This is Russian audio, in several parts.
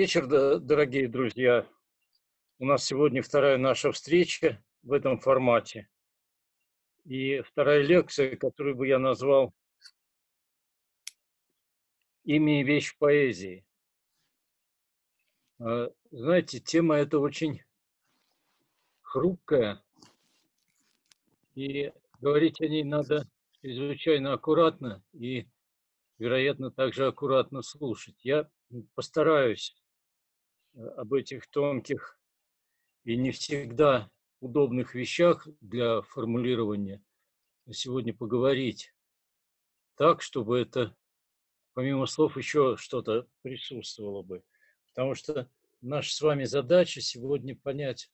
вечер, дорогие друзья. У нас сегодня вторая наша встреча в этом формате. И вторая лекция, которую бы я назвал «Имя и вещь в поэзии». Знаете, тема эта очень хрупкая, и говорить о ней надо чрезвычайно аккуратно и, вероятно, также аккуратно слушать. Я постараюсь об этих тонких и не всегда удобных вещах для формулирования сегодня поговорить так, чтобы это, помимо слов, еще что-то присутствовало бы. Потому что наша с вами задача сегодня понять,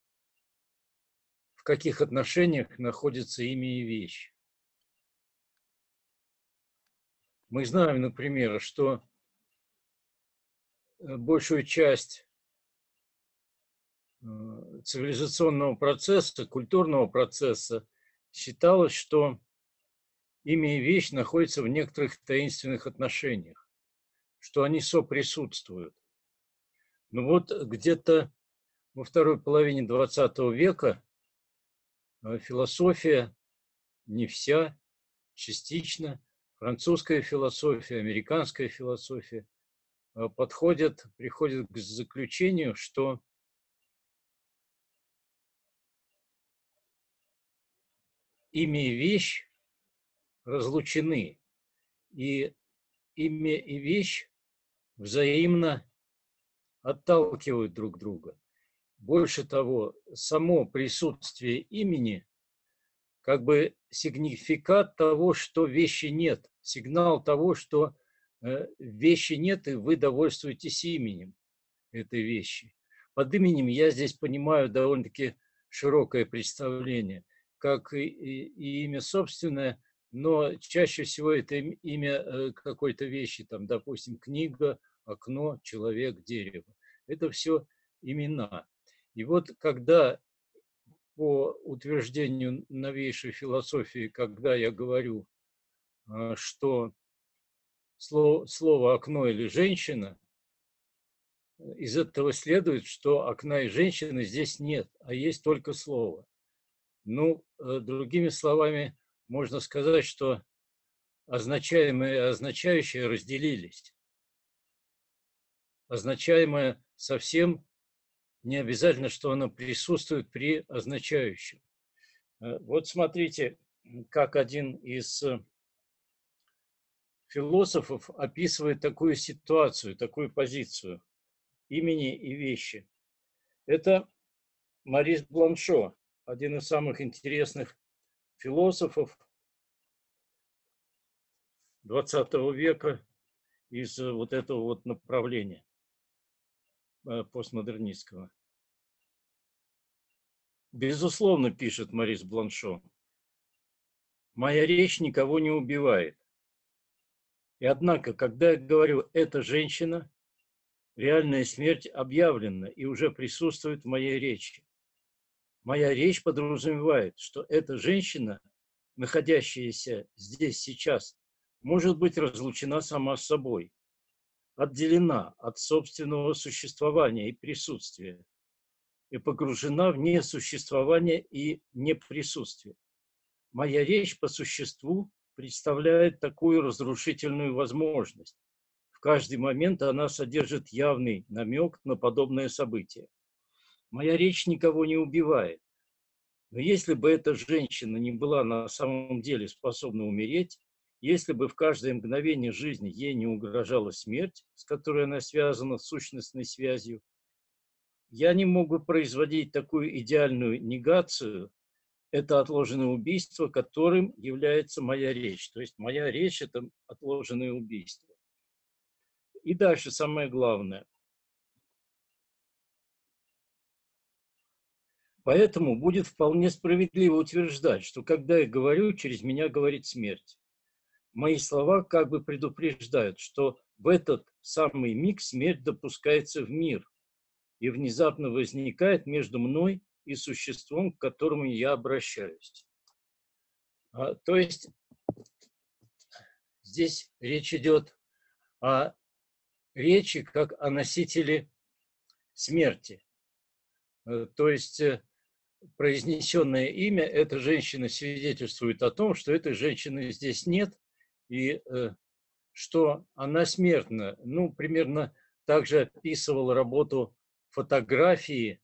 в каких отношениях находится имя и вещь. Мы знаем, например, что большую часть цивилизационного процесса, культурного процесса считалось, что имя и вещь находятся в некоторых таинственных отношениях, что они соприсутствуют. Но вот где-то во второй половине XX века философия, не вся, частично, французская философия, американская философия приходят к заключению, что имя и вещь разлучены, и имя и вещь взаимно отталкивают друг друга. Больше того, само присутствие имени как бы сигнификат того, что вещи нет, сигнал того, что вещи нет, и вы довольствуетесь именем этой вещи. Под именем я здесь понимаю довольно-таки широкое представление, как и имя собственное, но чаще всего это имя какой-то вещи, там, допустим, книга, окно, человек, дерево. Это все имена. И вот когда по утверждению новейшей философии, когда я говорю, что слово «окно» или «женщина», из этого следует, что окна и женщины здесь нет, а есть только слово. Ну, другими словами, можно сказать, что означаемое и означающее разделились. Означаемое совсем не обязательно, что оно присутствует при означающем. Вот смотрите, как один из философов описывает такую ситуацию, такую позицию имени и вещи. Это Марис Бланшо, один из самых интересных философов XX века из вот этого вот направления постмодернистского. Безусловно, пишет Марис Бланшо, моя речь никого не убивает. И однако, когда я говорю «эта женщина», реальная смерть объявлена и уже присутствует в моей речи. Моя речь подразумевает, что эта женщина, находящаяся здесь сейчас, может быть разлучена сама с собой, отделена от собственного существования и присутствия и погружена в несуществование и неприсутствие. Моя речь по существу представляет такую разрушительную возможность. В каждый момент она содержит явный намек на подобное событие. Моя речь никого не убивает. Но если бы эта женщина не была на самом деле способна умереть, если бы в каждое мгновение жизни ей не угрожала смерть, с которой она связана сущностной связью, я не мог бы производить такую идеальную негацию, это отложенное убийство, которым является моя речь. То есть моя речь – это отложенное убийство. И дальше самое главное. Поэтому будет вполне справедливо утверждать, что когда я говорю, через меня говорит смерть. Мои слова как бы предупреждают, что в этот самый миг смерть допускается в мир и внезапно возникает между мной и существом, к которому я обращаюсь. То есть здесь речь идет о речи как о носителе смерти. То есть произнесенное имя этой женщины свидетельствует о том, что этой женщины здесь нет, и что она смертна. Ну, примерно так же описывал работу фотографии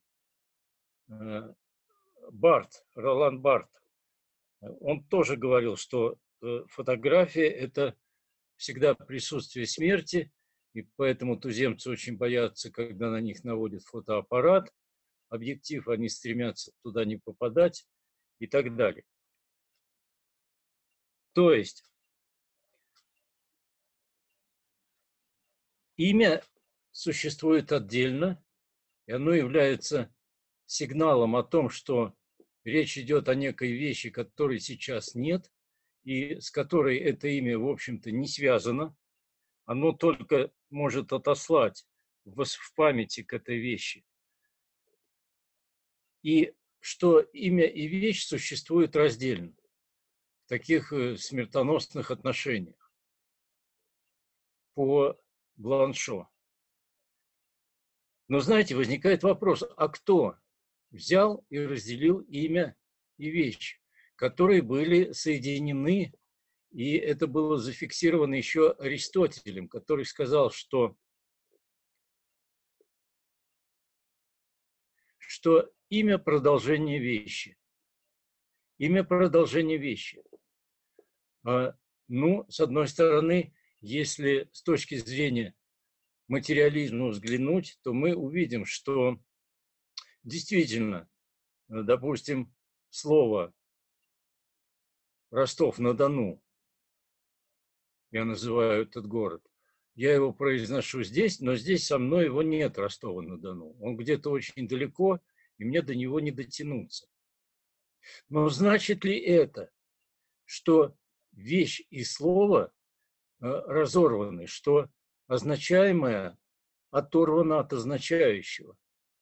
Барт, Ролан Барт. Он тоже говорил, что фотография – это всегда присутствие смерти, и поэтому туземцы очень боятся, когда на них наводят фотоаппарат, объектив, они стремятся туда не попадать и так далее. То есть имя существует отдельно, и оно является сигналом о том, что речь идет о некой вещи, которой сейчас нет, и с которой это имя, в общем-то, не связано. Оно только может отослать в памяти к этой вещи. И что имя и вещь существуют раздельно в таких смертоносных отношениях по Бланшо. Но, знаете, возникает вопрос, а кто взял и разделил имя и вещь, которые были соединены, и это было зафиксировано еще Аристотелем, который сказал, что имя – продолжение вещи. Имя – продолжение вещи. Ну, с одной стороны, если с точки зрения материализма взглянуть, то мы увидим, что действительно, допустим, слово Ростов-на-Дону, я называю этот город, я его произношу здесь, но здесь со мной его нет, Ростова-на-Дону. Он где-то очень далеко, и мне до него не дотянуться. Но значит ли это, что вещь и слово разорваны, что означаемое оторвано от означающего?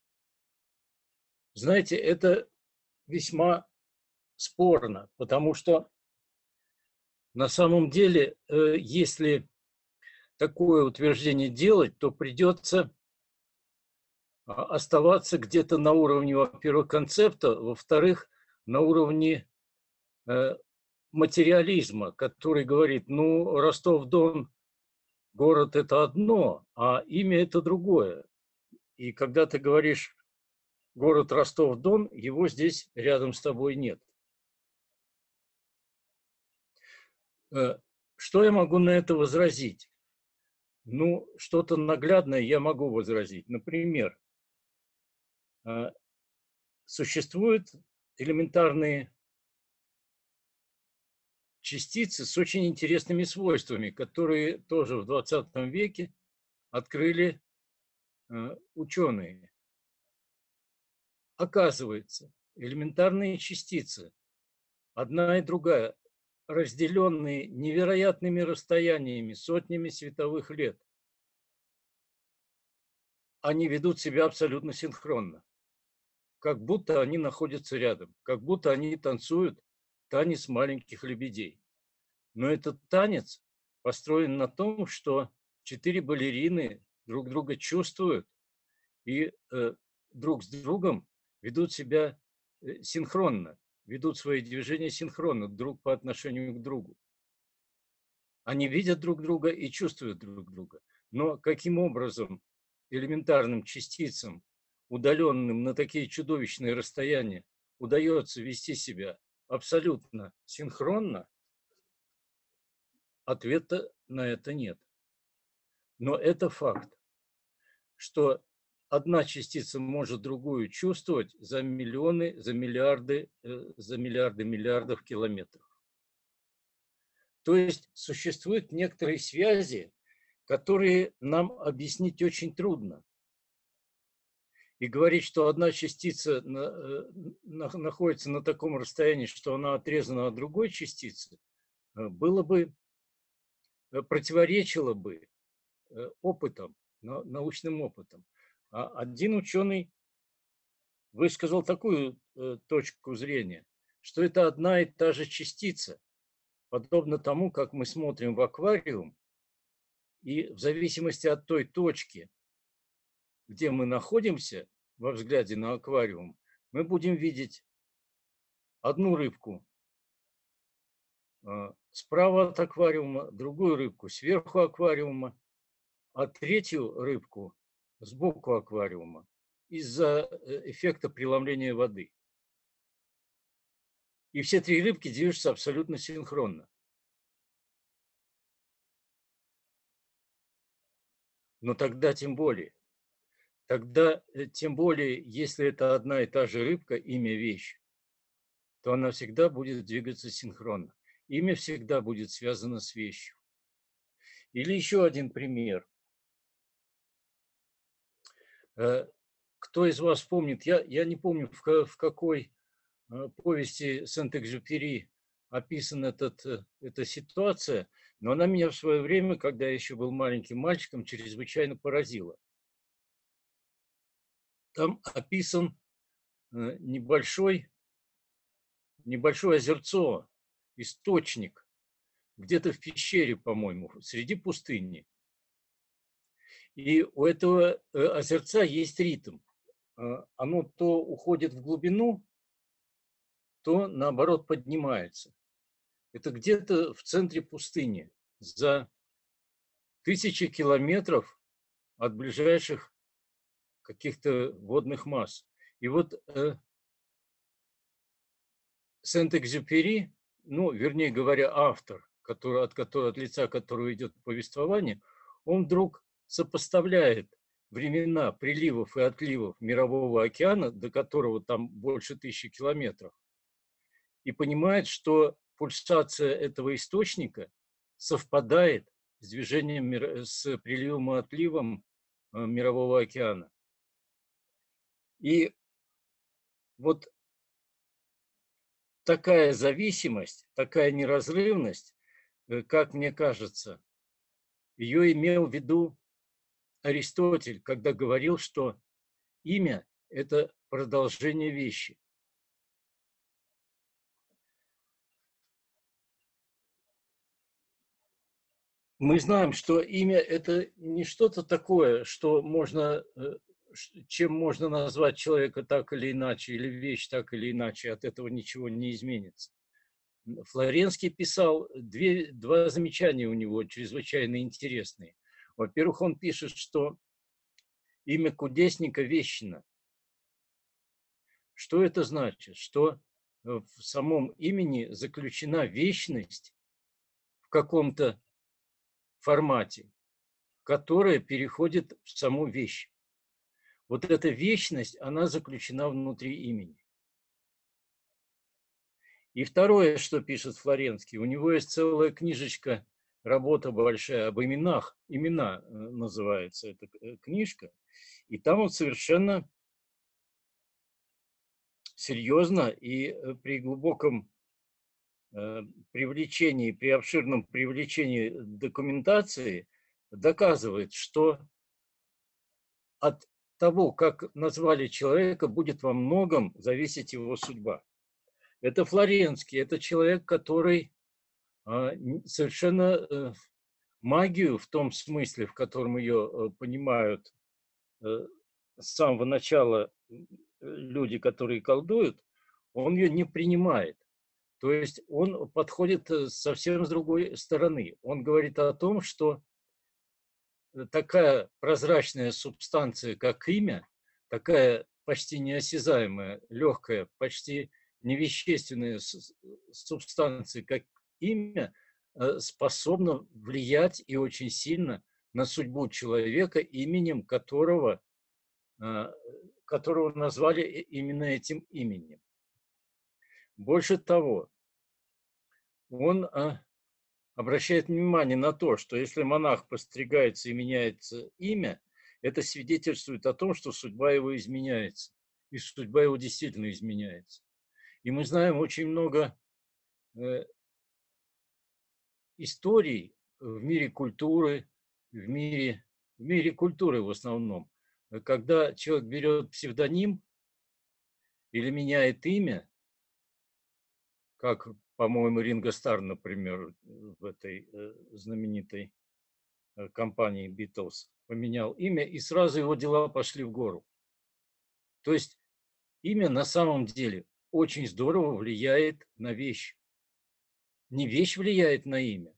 Знаете, это весьма спорно, потому что на самом деле, если такое утверждение делать, то придется оставаться где-то на уровне, во-первых, концепта, во-вторых, на уровне материализма, который говорит, ну, Ростов-Дон, город – это одно, а имя – это другое. И когда ты говоришь город Ростов-Дон, его здесь рядом с тобой нет. Что я могу на это возразить? Ну, что-то наглядное я могу возразить. Например, существуют элементарные частицы с очень интересными свойствами, которые тоже в 20 веке открыли ученые. Оказывается, элементарные частицы, одна и другая, разделенные невероятными расстояниями, сотнями световых лет, они ведут себя абсолютно синхронно, как будто они находятся рядом, как будто они танцуют танец маленьких лебедей. Но этот танец построен на том, что 4 балерины друг друга чувствуют и друг с другом ведут себя синхронно, ведут свои движения синхронно друг по отношению к другу. Они видят друг друга и чувствуют друг друга. Но каким образом элементарным частицам, удаленным на такие чудовищные расстояния, удается вести себя абсолютно синхронно, ответа на это нет. Но это факт, что одна частица может другую чувствовать за миллионы, за миллиарды миллиардов километров. То есть существуют некоторые связи, которые нам объяснить очень трудно. И говорить, что одна частица находится на таком расстоянии, что она отрезана от другой частицы, было бы, противоречило бы опытом, научным опытом. А один ученый высказал такую точку зрения, что это одна и та же частица, подобно тому, как мы смотрим в аквариум, И в зависимости от той точки, где мы находимся во взгляде на аквариум, мы будем видеть одну рыбку справа от аквариума, другую рыбку сверху аквариума, а третью рыбку сбоку аквариума из-за эффекта преломления воды. И все три рыбки движутся абсолютно синхронно. Но тогда тем более. Тогда тем более, если это одна и та же рыбка, имя вещь, то она всегда будет двигаться синхронно. Имя всегда будет связано с вещью. Или еще один пример. Кто из вас помнит, я не помню, в какой повести Сент-Экзюпери описана эта ситуация, но она меня в свое время, когда я еще был маленьким мальчиком, чрезвычайно поразила. Там описан небольшое озерцо, источник, где-то в пещере, по-моему, среди пустыни. И у этого озерца есть ритм. Оно то уходит в глубину, то наоборот поднимается. Это где-то в центре пустыни, за тысячи километров от ближайших каких-то водных масс. И вот Сент-Экзюпери, ну, вернее говоря, автор, от лица которого идет повествование, он вдруг сопоставляет времена приливов и отливов Мирового океана, до которого там больше 1000 километров, и понимает, что пульсация этого источника совпадает с движением, с приливом и отливом Мирового океана. И вот такая зависимость, такая неразрывность, как мне кажется, ее имел в виду Аристотель, когда говорил, что имя – это продолжение вещи. Мы знаем, что имя – это не что-то такое, что можно, чем можно назвать человека так или иначе, или вещь так или иначе, от этого ничего не изменится. Флоренский писал два замечания у него чрезвычайно интересные. Во-первых, он пишет, что имя кудесника – вещина. Что это значит? Что в самом имени заключена вечность в каком-то формате, которая переходит в саму вещь. Вот эта вечность, она заключена внутри имени. И второе, что пишет Флоренский, у него есть целая книжечка, работа большая об именах, имена называется эта книжка, и там он совершенно серьезно и при глубоком привлечении, при обширном привлечении документации доказывает, что от того, как назвали человека, будет во многом зависеть его судьба. Это Флоренский, это человек, который совершенно магию в том смысле, в котором ее понимают с самого начала люди, которые колдуют, он ее не принимает. То есть он подходит совсем с другой стороны. Он говорит о том, что такая прозрачная субстанция, как имя, такая почти неосязаемая, легкая, почти невещественная субстанция, как имя, способна влиять и очень сильно на судьбу человека, именем которого назвали именно этим именем. Больше того, он обращает внимание на то, что если монах постригается и меняется имя, это свидетельствует о том, что судьба его изменяется, и судьба его действительно изменяется. И мы знаем очень много историй в мире культуры, в мире культуры в основном, когда человек берет псевдоним или меняет имя, как, по-моему, Ринго Старр, например, в этой знаменитой компании Beatles, поменял имя, и сразу его дела пошли в гору. То есть имя на самом деле очень здорово влияет на вещь. Не вещь влияет на имя.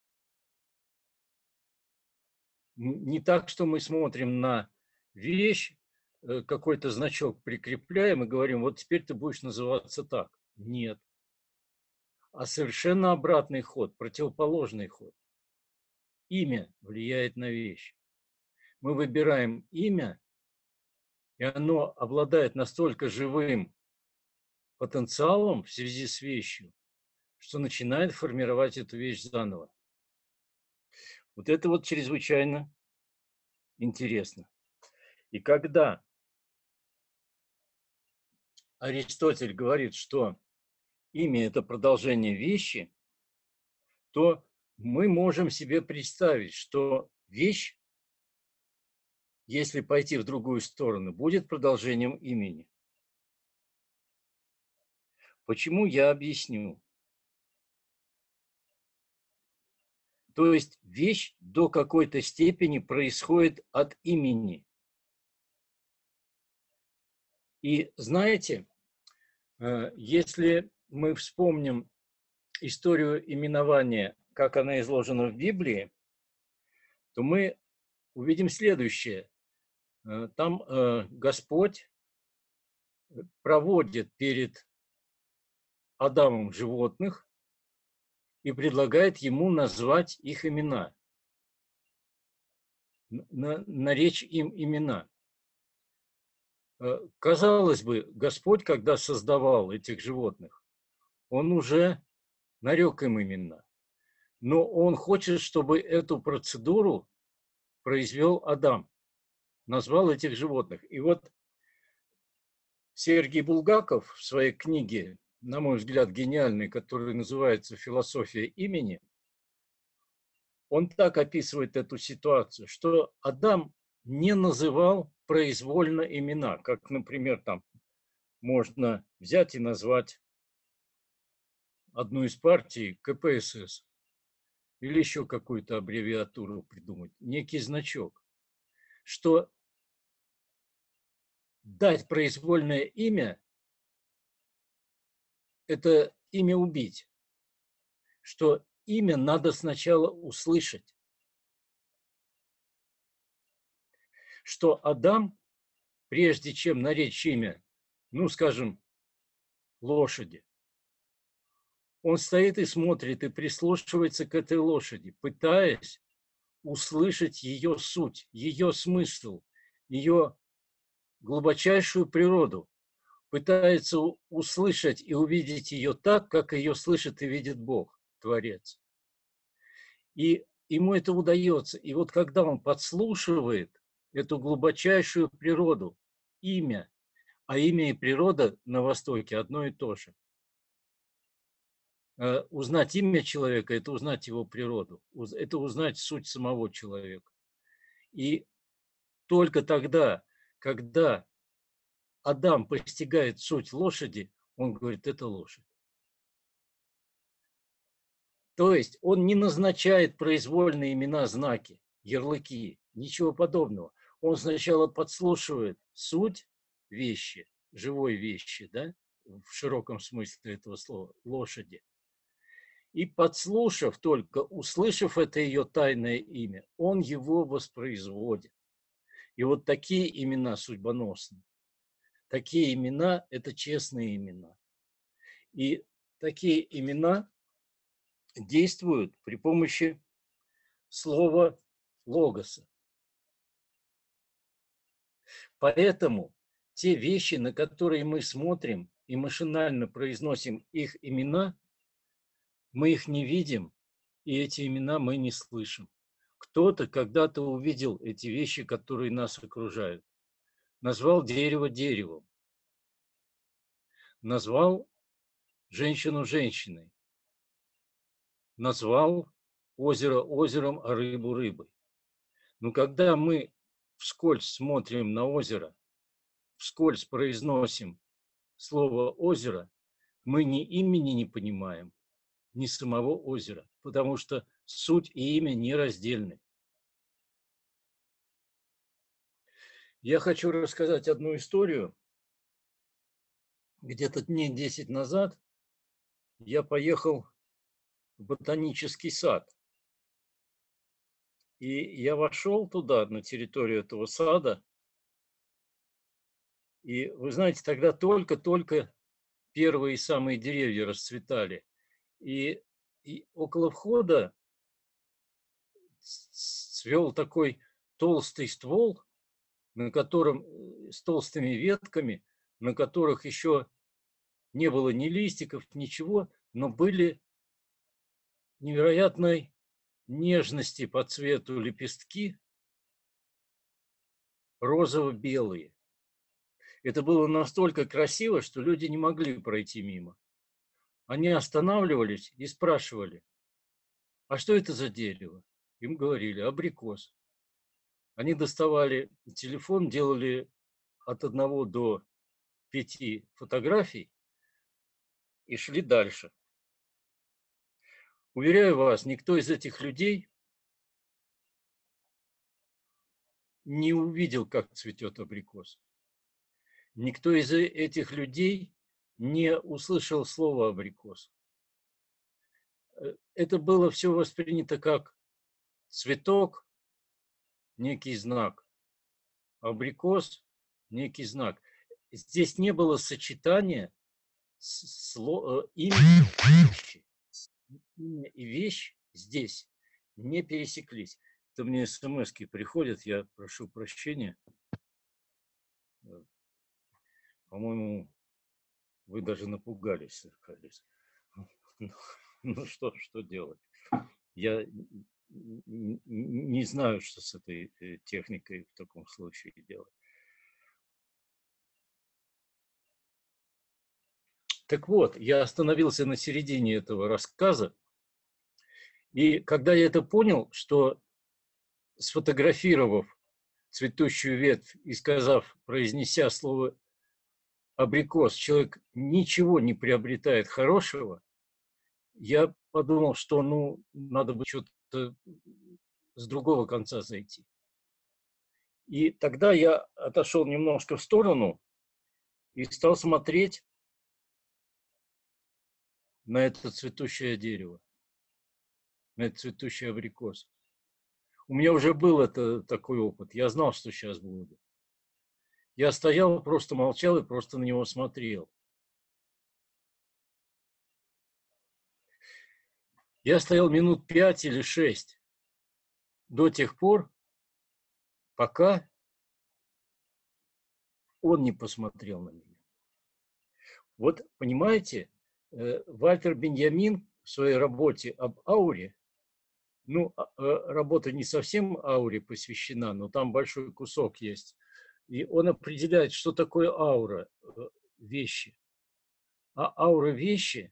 Не так, что мы смотрим на вещь, какой-то значок прикрепляем и говорим, вот теперь ты будешь называться так. Нет. А совершенно обратный ход, противоположный ход. Имя влияет на вещь. Мы выбираем имя, и оно обладает настолько живым потенциалом в связи с вещью, что начинает формировать эту вещь заново. Вот это вот чрезвычайно интересно. И когда Аристотель говорит, что имя – это продолжение вещи, то мы можем себе представить, что вещь, если пойти в другую сторону, будет продолжением имени. Почему, я объясню. То есть вещь до какой-то степени происходит от имени. И знаете, если мы вспомним историю именования, как она изложена в Библии, то мы увидим следующее. Там Господь проводит перед Адамом животных и предлагает ему назвать их имена, наречь им имена. Казалось бы, Господь, когда создавал этих животных, Он уже нарек им имена. Но Он хочет, чтобы эту процедуру произвел Адам, назвал этих животных. И вот Сергей Булгаков в своей книге, на мой взгляд, гениальной, которая называется «Философия имени», он так описывает эту ситуацию, что Адам не называл произвольно имена, как, например, там можно взять и назвать одну из партий КПСС или еще какую-то аббревиатуру придумать, некий значок, что дать произвольное имя – это имя убить, что имя надо сначала услышать, что Адам, прежде чем наречь имя, ну, скажем, лошади, он стоит и смотрит, и прислушивается к этой лошади, пытаясь услышать ее суть, ее смысл, ее глубочайшую природу, пытается услышать и увидеть ее так, как ее слышит и видит Бог, Творец. И ему это удается. И вот когда он подслушивает эту глубочайшую природу, имя, а имя и природа на Востоке одно и то же. Узнать имя человека – это узнать его природу, это узнать суть самого человека. И только тогда, когда Адам постигает суть лошади, он говорит, это лошадь. То есть он не назначает произвольные имена, знаки, ярлыки, ничего подобного. Он сначала подслушивает суть вещи, живой вещи, да, в широком смысле этого слова, лошади. И подслушав только, услышав это ее тайное имя, он его воспроизводит. И вот такие имена судьбоносны. Такие имена – это честные имена. И такие имена действуют при помощи слова логоса. Поэтому те вещи, на которые мы смотрим и машинально произносим их имена, мы их не видим, и эти имена мы не слышим. Кто-то когда-то увидел эти вещи, которые нас окружают. Назвал дерево деревом, назвал женщину женщиной, назвал озеро озером, а рыбу рыбой. Но когда мы вскользь смотрим на озеро, вскользь произносим слово «озеро», мы ни имени не понимаем, ни самого озера, потому что суть и имя нераздельны. Я хочу рассказать одну историю. Где-то дней 10 назад я поехал в ботанический сад. И я вошел туда, на территорию этого сада. И вы знаете, тогда только-только первые самые деревья расцветали. И, и около входа цвел такой толстый ствол, на котором, с толстыми ветками, на которых еще не было ни листиков, ничего, но были невероятной нежности по цвету лепестки, розово-белые. Это было настолько красиво, что люди не могли пройти мимо. Они останавливались и спрашивали: а что это за дерево? Им говорили: абрикос. Они доставали телефон, делали от 1 до 5 фотографий и шли дальше. Уверяю вас, никто из этих людей не увидел, как цветет абрикос. Никто из этих людей не услышал слово абрикос. Это было все воспринято как цветок, некий знак, абрикос, некий знак. Здесь не было сочетания имени и вещи. Имя и вещь здесь не пересеклись. Это мне смс-ки приходят, я прошу прощения. По-моему, вы даже напугались. Ну что делать? Я не знаю, что с этой техникой в таком случае делать. Так вот, я остановился на середине этого рассказа, и когда я это понял, что, сфотографировав цветущую ветвь и произнеся слово абрикос, человек ничего не приобретает хорошего, я подумал, что надо бы что-то с другого конца зайти. И тогда я отошел немножко в сторону и стал смотреть на это цветущее дерево, на этот цветущий абрикос. У меня уже был такой опыт. Я знал, что сейчас будет. Я стоял, просто молчал и просто на него смотрел. Я стоял минут 5 или 6 до тех пор, пока он не посмотрел на меня. Вот, понимаете, Вальтер Беньямин в своей работе об ауре, работа не совсем ауре посвящена, но там большой кусок есть, и он определяет, что такое аура вещи. А аура вещи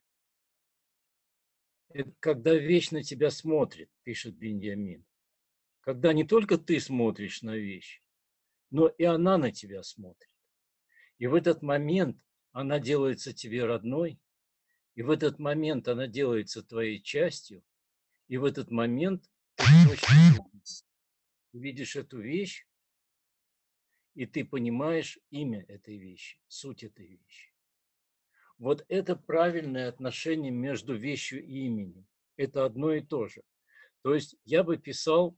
– это когда вещь на тебя смотрит, пишет Беньямин. Когда не только ты смотришь на вещь, но и она на тебя смотрит. И в этот момент она делается тебе родной, и в этот момент она делается твоей частью, и в этот момент ты точно видишь эту вещь, и ты понимаешь имя этой вещи, суть этой вещи. Вот это правильное отношение между вещью и именем. Это одно и то же. То есть я бы писал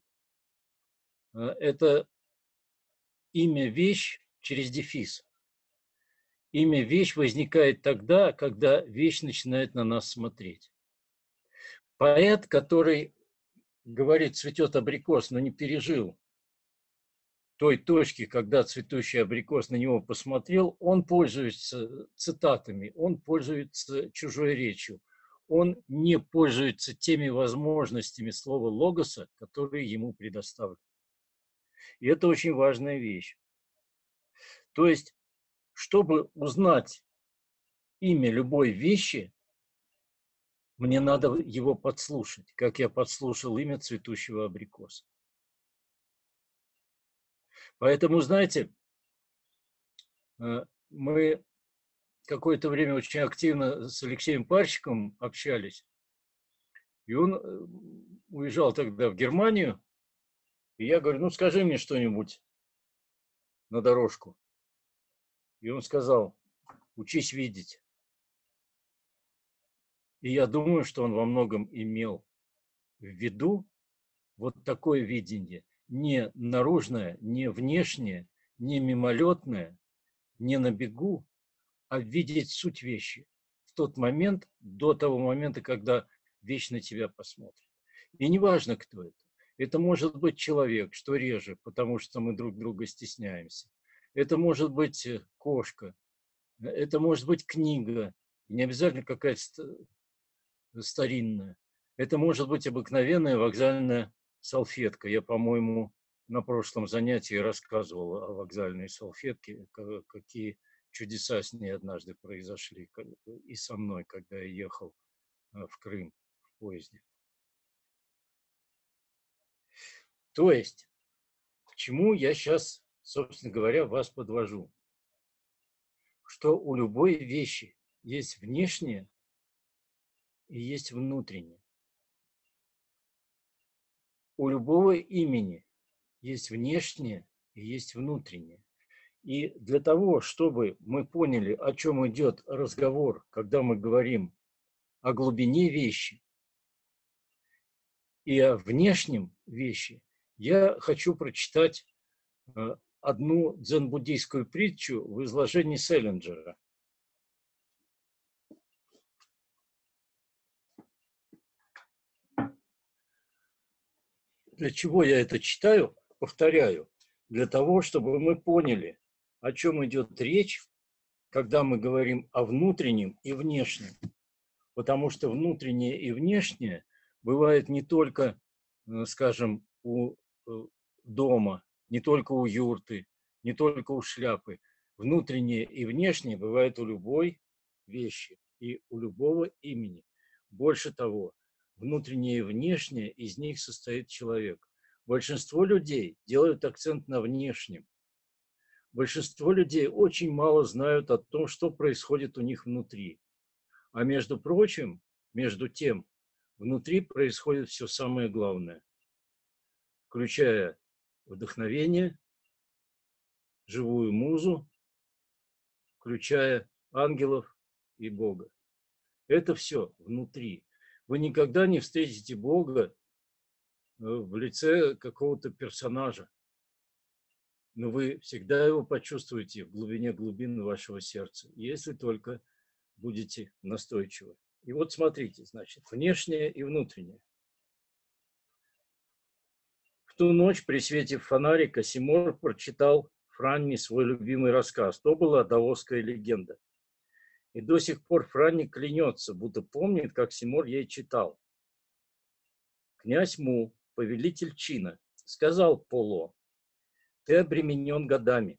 это имя вещь через дефис. Имя вещь возникает тогда, когда вещь начинает на нас смотреть. Поэт, который говорит, цветет абрикос, но не пережил той точки, когда цветущий абрикос на него посмотрел, он пользуется цитатами, он пользуется чужой речью, он не пользуется теми возможностями слова логоса, которые ему предоставлены. И это очень важная вещь. То есть, чтобы узнать имя любой вещи, мне надо его подслушать, как я подслушал имя цветущего абрикоса. Поэтому, знаете, мы какое-то время очень активно с Алексеем Парщиком общались, и он уезжал тогда в Германию, и я говорю, скажи мне что-нибудь на дорожку. И он сказал: учись видеть. И я думаю, что он во многом имел в виду вот такое видение. Не наружное, не внешнее, не мимолетное, не на бегу, а видеть суть вещи в тот момент, до того момента, когда вещь на тебя посмотрит. И неважно, кто это. Это может быть человек, что реже, потому что мы друг друга стесняемся. Это может быть кошка, это может быть книга, не обязательно какая-то старинная. Это может быть обыкновенная вокзальная салфетка. Я, по-моему, на прошлом занятии рассказывал о вокзальной салфетке, какие чудеса с ней однажды произошли и со мной, когда я ехал в Крым в поезде. То есть, к чему я сейчас, собственно говоря, вас подвожу? Что у любой вещи есть внешнее и есть внутреннее. У любого имени есть внешнее и есть внутреннее. И для того, чтобы мы поняли, о чем идет разговор, когда мы говорим о глубине вещи и о внешнем вещи, я хочу прочитать одну дзен-буддийскую притчу в изложении Селлинджера. Для чего я это читаю? Повторяю, для того, чтобы мы поняли, о чем идет речь, когда мы говорим о внутреннем и внешнем. Потому что внутреннее и внешнее бывает не только, скажем, у дома, не только у юрты, не только у шляпы. Внутреннее и внешнее бывает у любой вещи и у любого имени. Больше того, внутреннее и внешнее из них состоит человек. Большинство людей делают акцент на внешнем. Большинство людей очень мало знают о том, что происходит у них внутри. А между прочим, между тем, внутри происходит все самое главное, включая вдохновение, живую музу, включая ангелов и Бога. Это все внутри. Вы никогда не встретите Бога в лице какого-то персонажа, но вы всегда его почувствуете в глубине глубин вашего сердца, если только будете настойчивы. И вот смотрите, значит, внешнее и внутреннее. В ту ночь при свете фонарика Симор прочитал Франни свой любимый рассказ. То была даосская легенда. И до сих пор Франни клянется, будто помнит, как Симор ей читал. Князь Му, повелитель Чина, сказал Поло: ты обременен годами.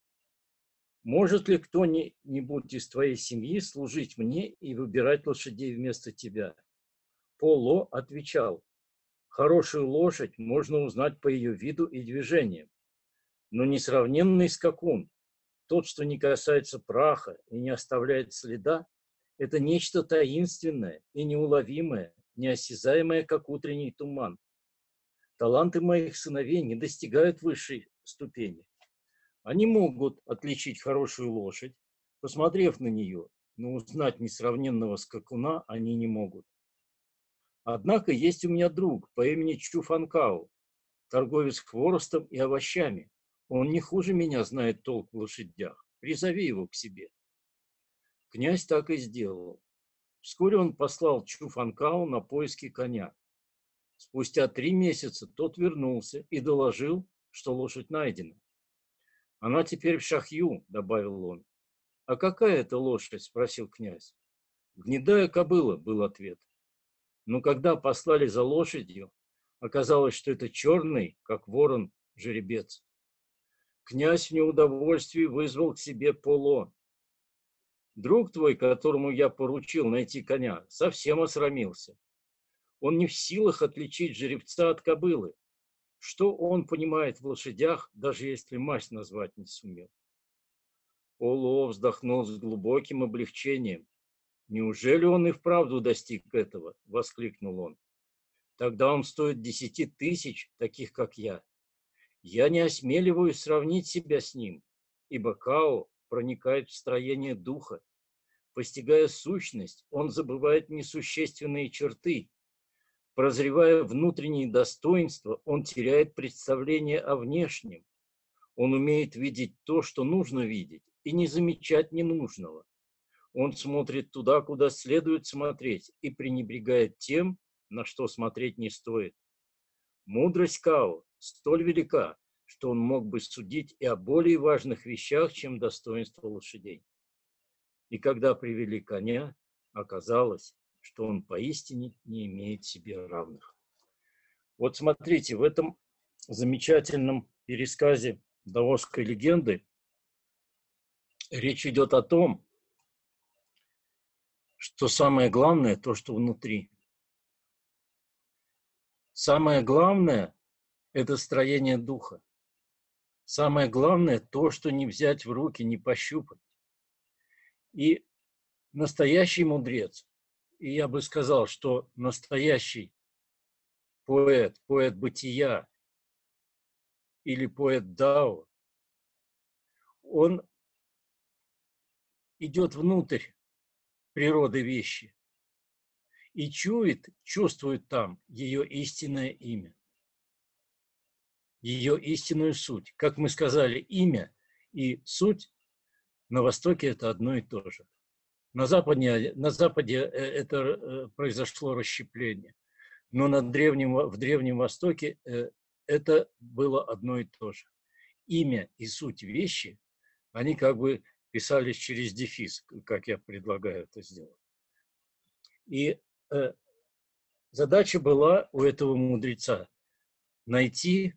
Может ли кто-нибудь из твоей семьи служить мне и выбирать лошадей вместо тебя? Поло отвечал: хорошую лошадь можно узнать по ее виду и движениям, но несравненный скакун, тот, что не касается праха и не оставляет следа, это нечто таинственное и неуловимое, неосязаемое, как утренний туман. Таланты моих сыновей не достигают высшей ступени. Они могут отличить хорошую лошадь, посмотрев на нее, но узнать несравненного скакуна они не могут. Однако есть у меня друг по имени Чу Фанкао, торговец хворостом и овощами. Он не хуже меня знает толк в лошадях. Призови его к себе. Князь так и сделал. Вскоре он послал Чу Фанкао на поиски коня. Спустя 3 месяца тот вернулся и доложил, что лошадь найдена. Она теперь в Шахью, добавил он. А какая это лошадь? Спросил князь. Гнедая кобыла, был ответ. Но когда послали за лошадью, оказалось, что это черный, как ворон, жеребец. Князь в неудовольствии вызвал к себе Поло. Друг твой, которому я поручил найти коня, совсем осрамился. Он не в силах отличить жеребца от кобылы. Что он понимает в лошадях, даже если масть назвать не сумел? Поло вздохнул с глубоким облегчением. «Неужели он и вправду достиг этого?» – воскликнул он. «Тогда он стоит 10 000 таких, как я. Я не осмеливаюсь сравнить себя с ним, ибо Као проникает в строение духа. Постигая сущность, он забывает несущественные черты. Прозревая внутренние достоинства, он теряет представление о внешнем. Он умеет видеть то, что нужно видеть, и не замечать ненужного. Он смотрит туда, куда следует смотреть, и пренебрегает тем, на что смотреть не стоит. Мудрость Као столь велика, что он мог бы судить и о более важных вещах, чем достоинство лошадей. И когда привели коня, оказалось, что он поистине не имеет себе равных. Вот смотрите, в этом замечательном пересказе даосской легенды речь идет о том, что самое главное – то, что внутри. Самое главное – это строение духа. Самое главное – то, что не взять в руки, не пощупать. И настоящий мудрец, и я бы сказал, что настоящий поэт, поэт бытия или поэт Дао, он идет внутрь природы вещи и чувствует там ее истинное имя, ее истинную суть. Как мы сказали, имя и суть на Востоке – это одно и то же. На Западе это произошло расщепление, но в Древнем Востоке это было одно и то же. Имя и суть вещи, они как бы писались через дефис, как я предлагаю это сделать. И задача была у этого мудреца найти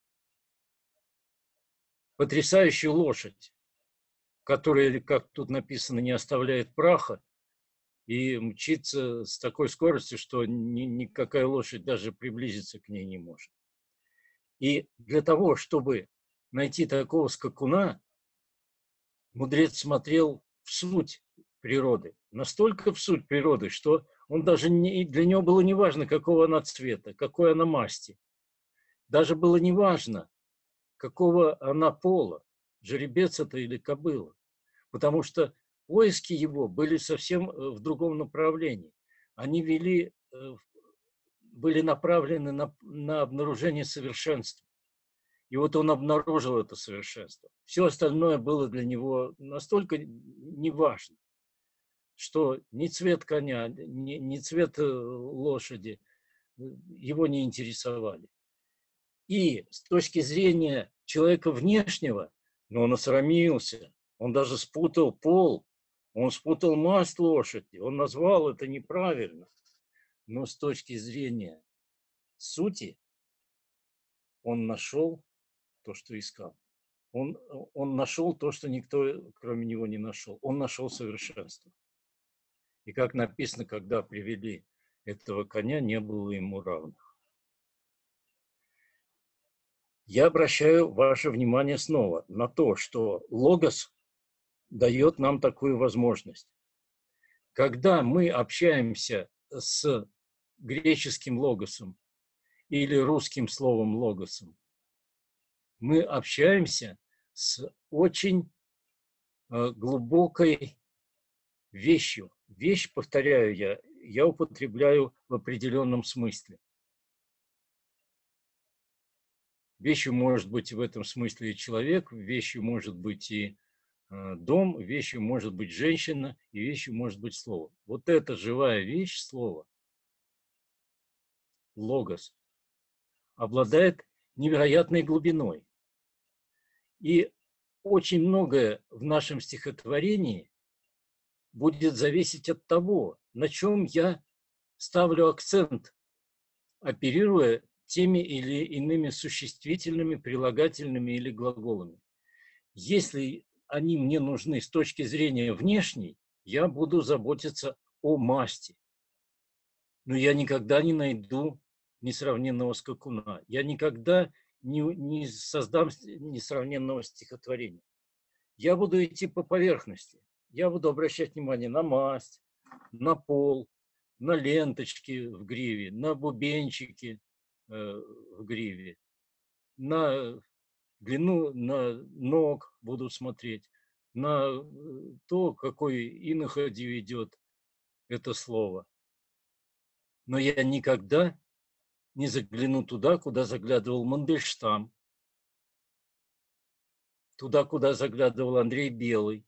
потрясающую лошадь, которая, как тут написано, не оставляет праха и мчится с такой скоростью, что никакая лошадь даже приблизиться к ней не может. И для того, чтобы найти такого скакуна, мудрец смотрел в суть природы, настолько в суть природы, что он даже для него было не важно, какого она цвета, какой она масти. Даже было не важно, какого она пола, жеребец это или кобыла, потому что поиски его были совсем в другом направлении. Они были направлены на обнаружение совершенства. И вот он обнаружил это совершенство. Все остальное было для него настолько неважно, что ни цвет коня, ни цвет лошади его не интересовали. И с точки зрения человека внешнего, но он осрамился, он даже спутал пол, он спутал масть лошади, он назвал это неправильно. Но с точки зрения сути он нашел то, что искал. Он нашел то, что никто, кроме него, не нашел. Он нашел совершенство. И как написано, когда привели этого коня, не было ему равных. Я обращаю ваше внимание снова на то, что логос дает нам такую возможность. Когда мы общаемся с греческим логосом или русским словом логосом, мы общаемся с очень глубокой вещью. Вещь, повторяю я употребляю в определенном смысле. Вещью может быть в этом смысле и человек, вещью может быть и дом, вещью может быть женщина, и вещью может быть слово. Вот эта живая вещь, слово, логос, обладает невероятной глубиной. И очень многое в нашем стихотворении будет зависеть от того, на чем я ставлю акцент, оперируя теми или иными существительными, прилагательными или глаголами. Если они мне нужны с точки зрения внешней, я буду заботиться о масти. Но я никогда не найду несравненного скакуна. Я никогда не создам несравненного стихотворения. Я буду идти по поверхности. Я буду обращать внимание на масть, на пол, на ленточки в гриве, на бубенчики в гриве, на длину на ног буду смотреть, на то, какой иноходью ведет это слово. Но я никогда не загляну туда, куда заглядывал Мандельштам, туда, куда заглядывал Андрей Белый,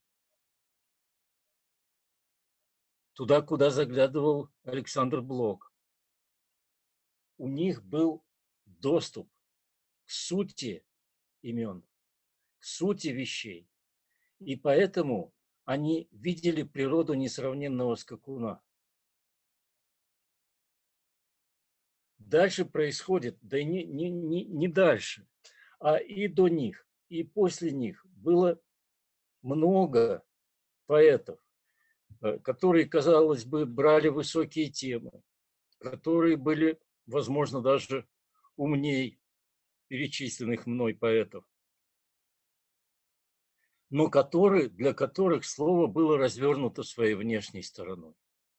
туда, куда заглядывал Александр Блок. У них был доступ к сути имен, к сути вещей. И поэтому они видели природу несравненного скакуна. Дальше происходит, да и не дальше, а и до них, и после них было много поэтов, которые, казалось бы, брали высокие темы, которые были, возможно, даже умней перечисленных мной поэтов, но для которых слово было развернуто своей внешней стороной.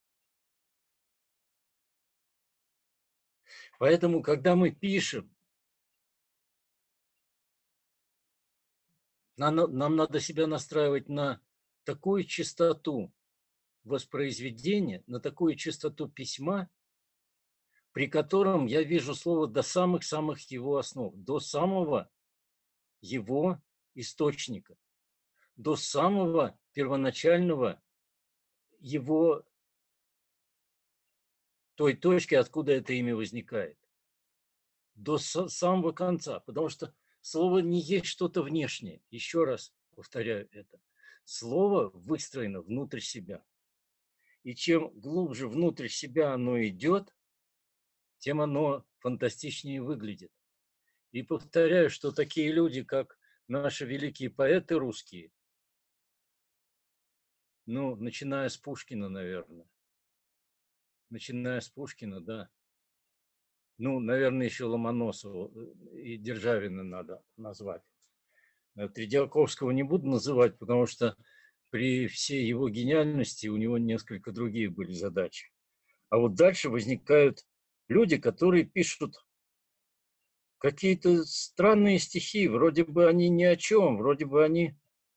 Поэтому, когда мы пишем, нам надо себя настраивать на такую частоту воспроизведения, на такую частоту письма, при котором я вижу слово до самых-самых его основ, до самого его источника, до самого первоначального его той точки, откуда это имя возникает, до самого конца, потому что слово не есть что-то внешнее. Еще раз повторяю это. Слово выстроено внутрь себя. И чем глубже внутрь себя оно идет, тем оно фантастичнее выглядит. И повторяю, что такие люди, как наши великие поэты русские, ну, начиная с Пушкина, наверное, начиная с Пушкина, да, ну, наверное, еще Ломоносова и Державина надо назвать. Тредиаковского не буду называть, потому что при всей его гениальности у него несколько другие были задачи. А вот дальше возникают люди, которые пишут какие-то странные стихи, вроде бы они ни о чем, вроде бы они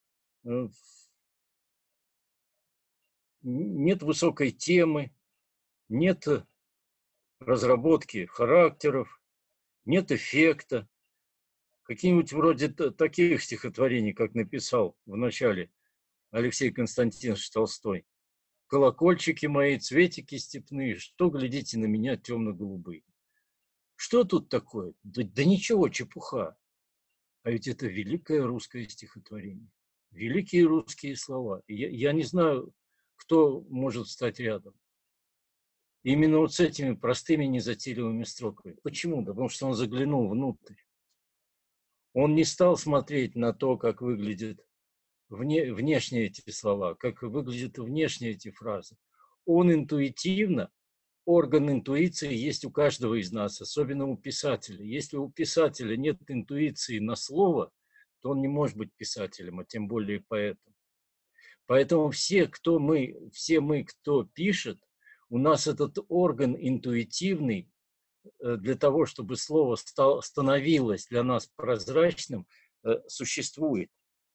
нет высокой темы, нет разработки характеров, нет эффекта. Какие-нибудь вроде таких стихотворений, как написал в начале Алексей Константинович Толстой. «Колокольчики мои, цветики степные, что глядите на меня темно-голубые». Что тут такое? Да ничего, чепуха. А ведь это великое русское стихотворение. Великие русские слова. Я не знаю, кто может стать рядом. Именно вот с этими простыми незатейливыми строками. Почему? Да потому что он заглянул внутрь. Он не стал смотреть на то, как выглядят внешне эти слова, как выглядят внешне эти фразы. Он интуитивно, орган интуиции есть у каждого из нас, особенно у писателя. Если у писателя нет интуиции на слово, то он не может быть писателем, а тем более поэтом. Поэтому все мы, кто пишет, у нас этот орган интуитивный для того, чтобы слово становилось для нас прозрачным, существует.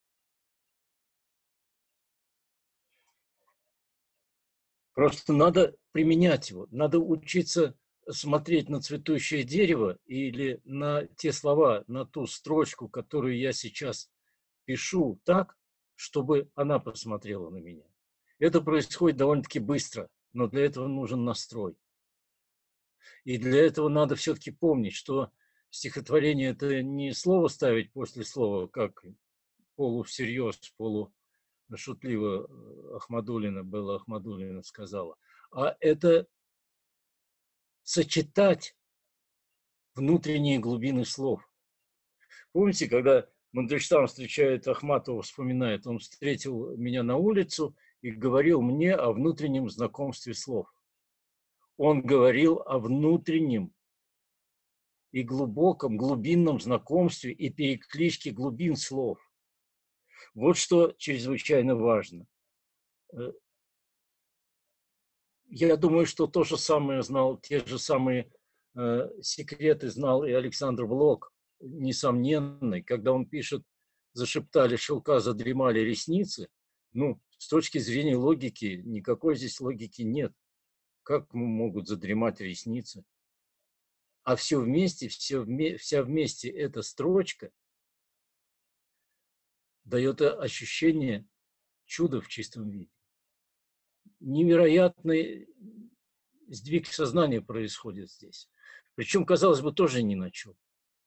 Просто надо применять его, надо учиться смотреть на цветущее дерево или на те слова, на ту строчку, которую я сейчас пишу так, чтобы она посмотрела на меня. Это происходит довольно-таки быстро, но для этого нужен настрой. И для этого надо все-таки помнить, что стихотворение – это не слово ставить после слова, как полувсерьез, полушутливо Белла Ахмадулина сказала, а это сочетать внутренние глубины слов. Помните, когда Мандельштам встречает Ахматова, вспоминает, он встретил меня на улицу и говорил мне о внутреннем знакомстве слов. Он говорил о внутреннем и глубоком, глубинном знакомстве и перекличке глубин слов. Вот что чрезвычайно важно. Я думаю, что то же самое знал, те же самые секреты знал и Александр Блок. несомненной, когда он пишет «зашептали шелка, задремали ресницы», ну, с точки зрения логики, никакой здесь логики нет. Как могут задремать ресницы? А все вместе, вся вместе эта строчка дает ощущение чуда в чистом виде. Невероятный сдвиг сознания происходит здесь. Причем, казалось бы, тоже ни на чем.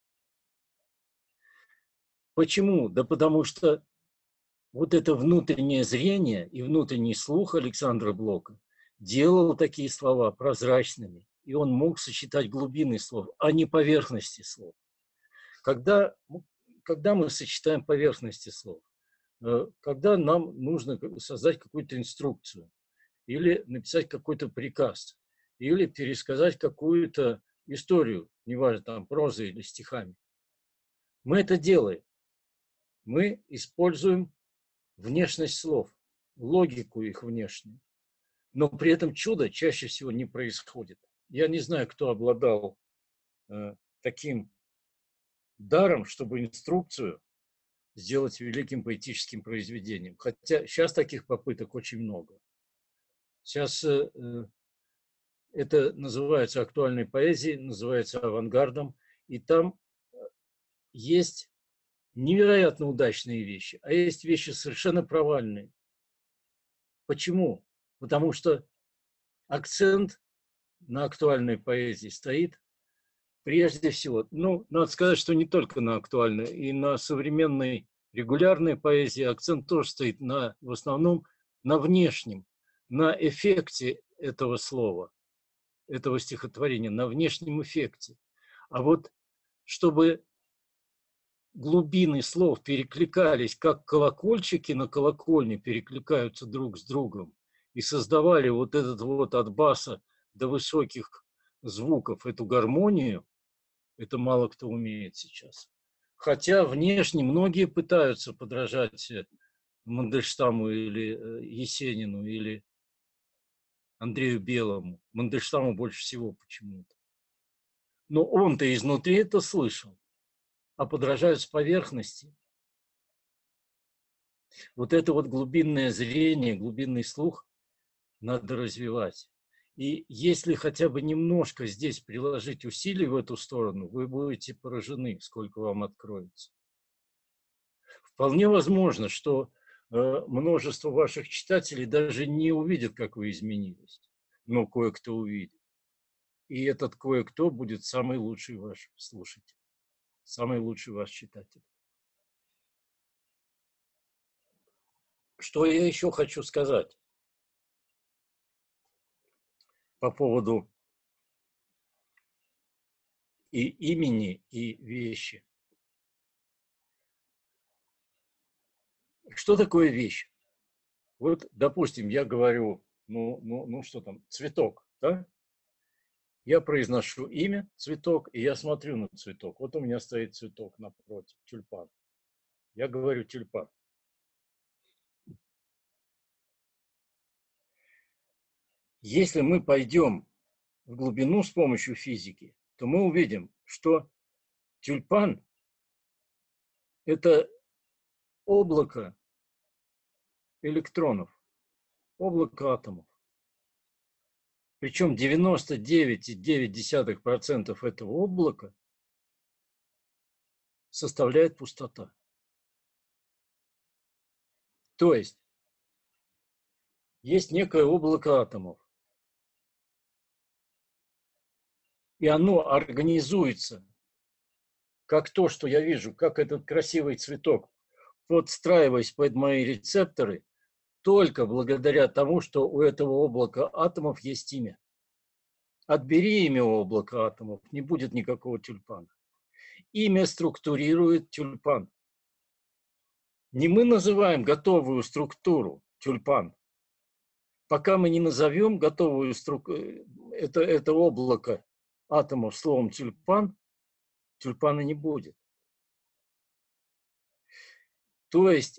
Почему? Да потому что вот это внутреннее зрение и внутренний слух Александра Блока делал такие слова прозрачными, и он мог сочетать глубины слов, а не поверхности слов. Когда мы сочетаем поверхности слов, когда нам нужно создать какую-то инструкцию, или написать какой-то приказ, или пересказать какую-то историю, неважно, там, прозой или стихами, мы это делаем. Мы используем внешность слов, логику их внешнюю. Но при этом чудо чаще всего не происходит. Я не знаю, кто обладал таким даром, чтобы инструкцию сделать великим поэтическим произведением. Хотя сейчас таких попыток очень много. Сейчас это называется актуальной поэзией, называется авангардом, и там есть невероятно удачные вещи, а есть вещи совершенно провальные. Почему? Потому что акцент на актуальной поэзии стоит прежде всего, ну, надо сказать, что не только на актуальной, и на современной регулярной поэзии акцент тоже стоит в основном на внешнем, на эффекте этого слова, этого стихотворения, на внешнем эффекте. А вот чтобы глубины слов перекликались, как колокольчики на колокольне перекликаются друг с другом и создавали вот этот вот от баса до высоких звуков эту гармонию, это мало кто умеет сейчас. Хотя внешне многие пытаются подражать Мандельштаму или Есенину, или Андрею Белому. Мандельштаму больше всего почему-то. Но он-то изнутри это слышал, а подражают с поверхности. Вот это вот глубинное зрение, глубинный слух надо развивать. И если хотя бы немножко здесь приложить усилий в эту сторону, вы будете поражены, сколько вам откроется. Вполне возможно, что множество ваших читателей даже не увидят, как вы изменились, но кое-кто увидит. И этот кое-кто будет самый лучший ваш слушатель, самый лучший ваш читатель. Что я еще хочу сказать по поводу и имени, и вещи. Что такое вещь? Вот, допустим, я говорю, что там, цветок, да? Я произношу имя, цветок, и я смотрю на цветок. Вот у меня стоит цветок напротив, тюльпан. Я говорю тюльпан. Если мы пойдем в глубину с помощью физики, то мы увидим, что тюльпан – это облако электронов, облако атомов. Причем 99,9% этого облака составляет пустота. То есть некое облако атомов, и оно организуется как то, что я вижу, как этот красивый цветок, подстраиваясь под мои рецепторы, только благодаря тому, что у этого облака атомов есть имя. Отбери имя облака атомов, не будет никакого тюльпана. Имя структурирует тюльпан. Не мы называем готовую структуру тюльпан. Пока мы не назовем готовую структуру, это облако атомов словом тюльпан, тюльпана не будет. То есть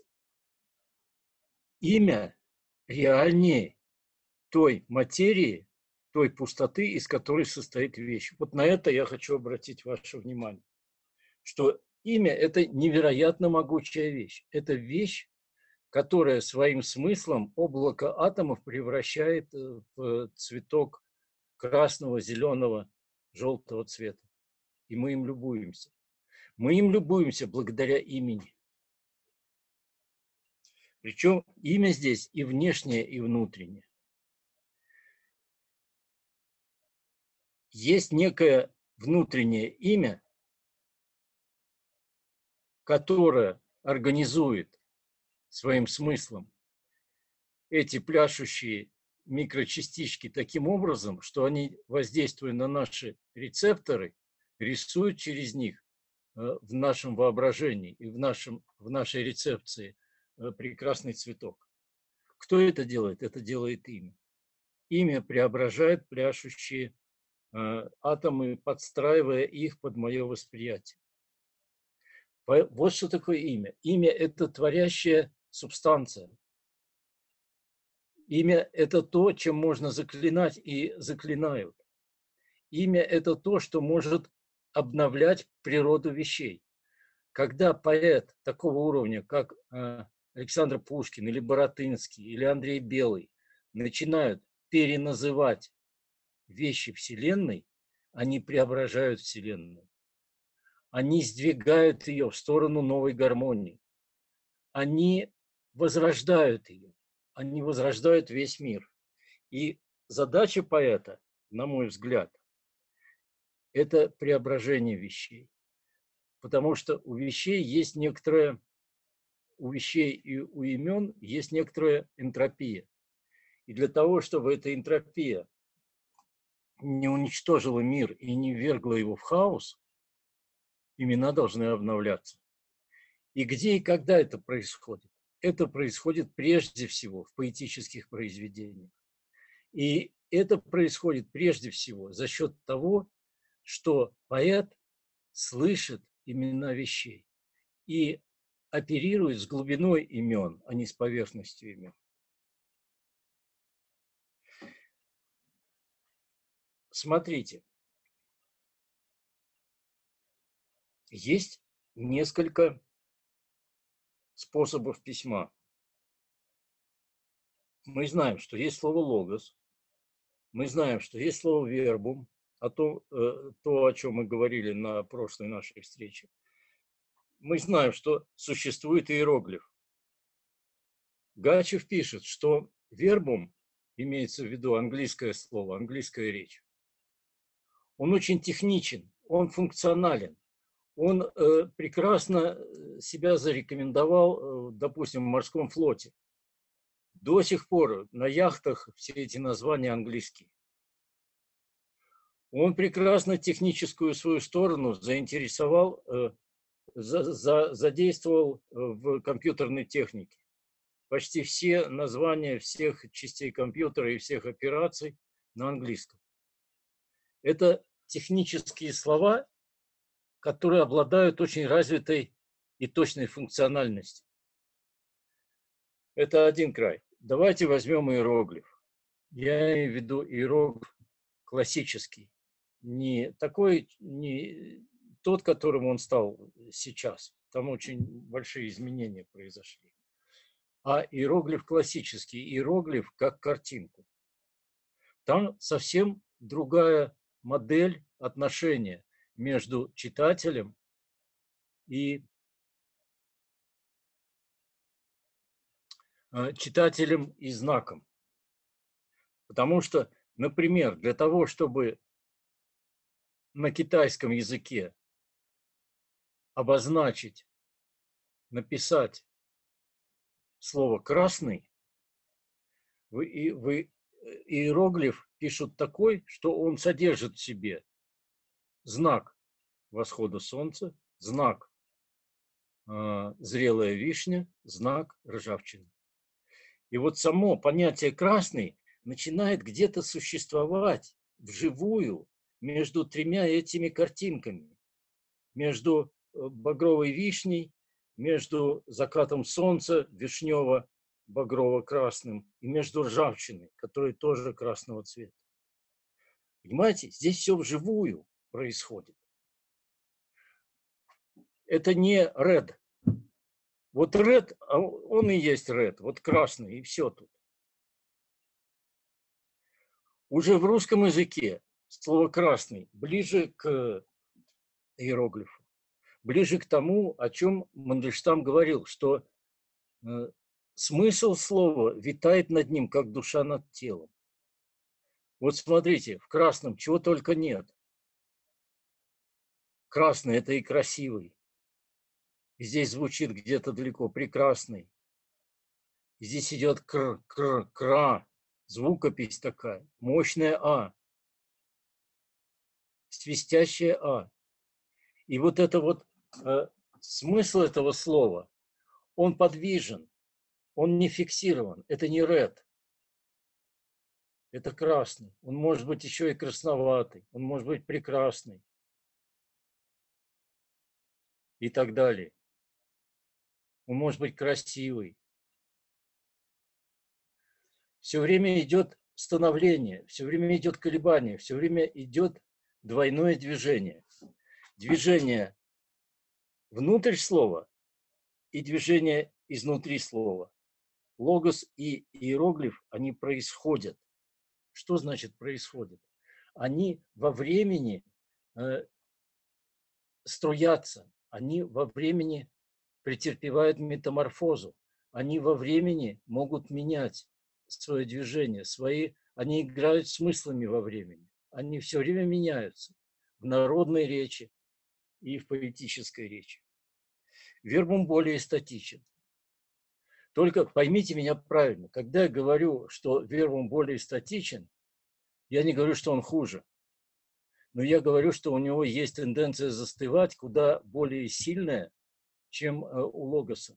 имя реальнее той материи, той пустоты, из которой состоит вещь. Вот на это я хочу обратить ваше внимание. что имя – это невероятно могучая вещь. Это вещь, которая своим смыслом облако атомов превращает в цветок красного, зеленого, желтого цвета. И мы им любуемся. Мы им любуемся благодаря имени. Причем имя здесь и внешнее, и внутреннее. Есть некое внутреннее имя, которое организует своим смыслом эти пляшущие микрочастички таким образом, что они, воздействуя на наши рецепторы, рисуют через них в нашем воображении и в нашей рецепции прекрасный цветок. Кто это делает? Это делает имя. Имя преображает пляшущие атомы, подстраивая их под мое восприятие. Вот что такое имя. Имя – это творящая субстанция. Имя – это то, чем можно заклинать и заклинают. Имя – это то, что может обновлять природу вещей. Когда поэт такого уровня, как Александр Пушкин или Баратынский или Андрей Белый, начинают переназывать вещи Вселенной, они преображают Вселенную. Они сдвигают ее в сторону новой гармонии. Они возрождают ее. Они возрождают весь мир. И задача поэта, на мой взгляд, это преображение вещей. Потому что у вещей есть некоторая, у вещей и у имен есть некоторая энтропия. И для того, чтобы эта энтропия не уничтожила мир и не ввергла его в хаос, имена должны обновляться. И где и когда это происходит? Это происходит прежде всего в поэтических произведениях. И это происходит прежде всего за счет того, что поэт слышит имена вещей и оперирует с глубиной имен, а не с поверхностью имен. Смотрите, есть несколько способов письма. Мы знаем, что есть слово «логос», мы знаем, что есть слово «вербум», то, о чем мы говорили на прошлой нашей встрече. Мы знаем, что существует иероглиф. Гачев пишет, что вербум, имеется в виду английское слово, английская речь, он очень техничен, он функционален. Он прекрасно себя зарекомендовал, допустим, в морском флоте. До сих пор на яхтах все эти названия английские. Он прекрасно техническую свою сторону заинтересовал, задействовал в компьютерной технике. Почти все названия всех частей компьютера и всех операций на английском. Это технические слова, которые обладают очень развитой и точной функциональностью. Это один край. Давайте возьмем иероглиф. Я имею в виду иероглиф классический. Не такой, не тот, которым он стал сейчас. Там очень большие изменения произошли. А иероглиф классический, иероглиф как картинку. Там совсем другая модель отношения между читателем и знаком. Потому что, например, для того, чтобы на китайском языке обозначить, написать слово «красный», иероглиф пишут такой, что он содержит в себе знак восхода солнца, знак зрелая вишня, знак ржавчины. И вот само понятие «красный» начинает где-то существовать вживую между тремя этими картинками. Между багровой вишней, между закатом солнца вишнево-багрово-красным и между ржавчиной, которая тоже красного цвета. Понимаете, здесь все вживую происходит. это не red. Вот red, он и есть red, вот красный, и все тут. Уже в русском языке слово красный ближе к иероглифу, ближе к тому, о чем Мандельштам говорил, что смысл слова витает над ним, как душа над телом. Вот смотрите, в красном чего только нет. Красный – это и красивый. И здесь звучит где-то далеко прекрасный. И здесь идет кра, звукопись такая, мощная А, свистящая А. И вот это вот смысл этого слова, он подвижен, он не фиксирован. Это не ред, это красный. Он может быть еще и красноватый, он может быть прекрасный и так далее. Он может быть красивый. Все время идет становление, все время идет колебание, все время идет двойное движение. Движение внутрь слова и движение изнутри слова. Логос и иероглиф, они происходят. Что значит происходит? Они во времени струятся, они во времени претерпевают метаморфозу, они во времени могут менять свое движение, они играют смыслами во времени, они все время меняются в народной речи и в поэтической речи. Вербум более статичен. Только поймите меня правильно, когда я говорю, что вербум более статичен, я не говорю, что он хуже, но я говорю, что у него есть тенденция застывать куда более сильная, чем у логоса.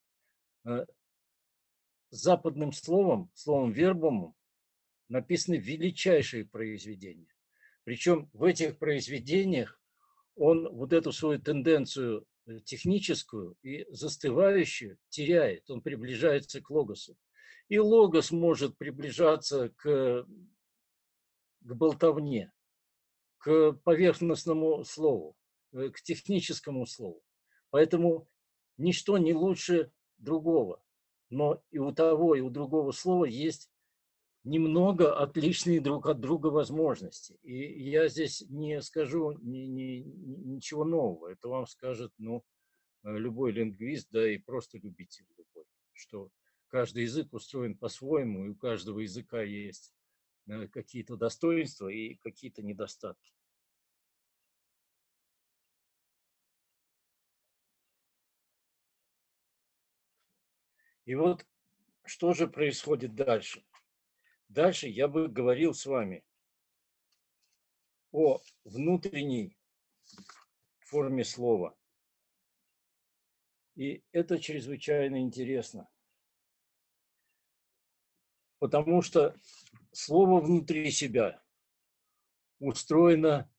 Западным словом вербумом, написаны величайшие произведения. Причем в этих произведениях он вот эту свою тенденцию техническую и застывающую теряет, он приближается к логосу. И логос может приближаться к болтовне, к поверхностному слову, к техническому слову. Поэтому ничто не лучше другого. Но и у того, и у другого слова есть немного отличные друг от друга возможности. И я здесь не скажу ничего нового. Это вам скажет любой лингвист, да и просто любитель любой, что каждый язык устроен по-своему, и у каждого языка есть какие-то достоинства и какие-то недостатки. И вот что же происходит дальше? Дальше я бы говорил с вами о внутренней форме слова. И это чрезвычайно интересно, потому что слово внутри себя устроено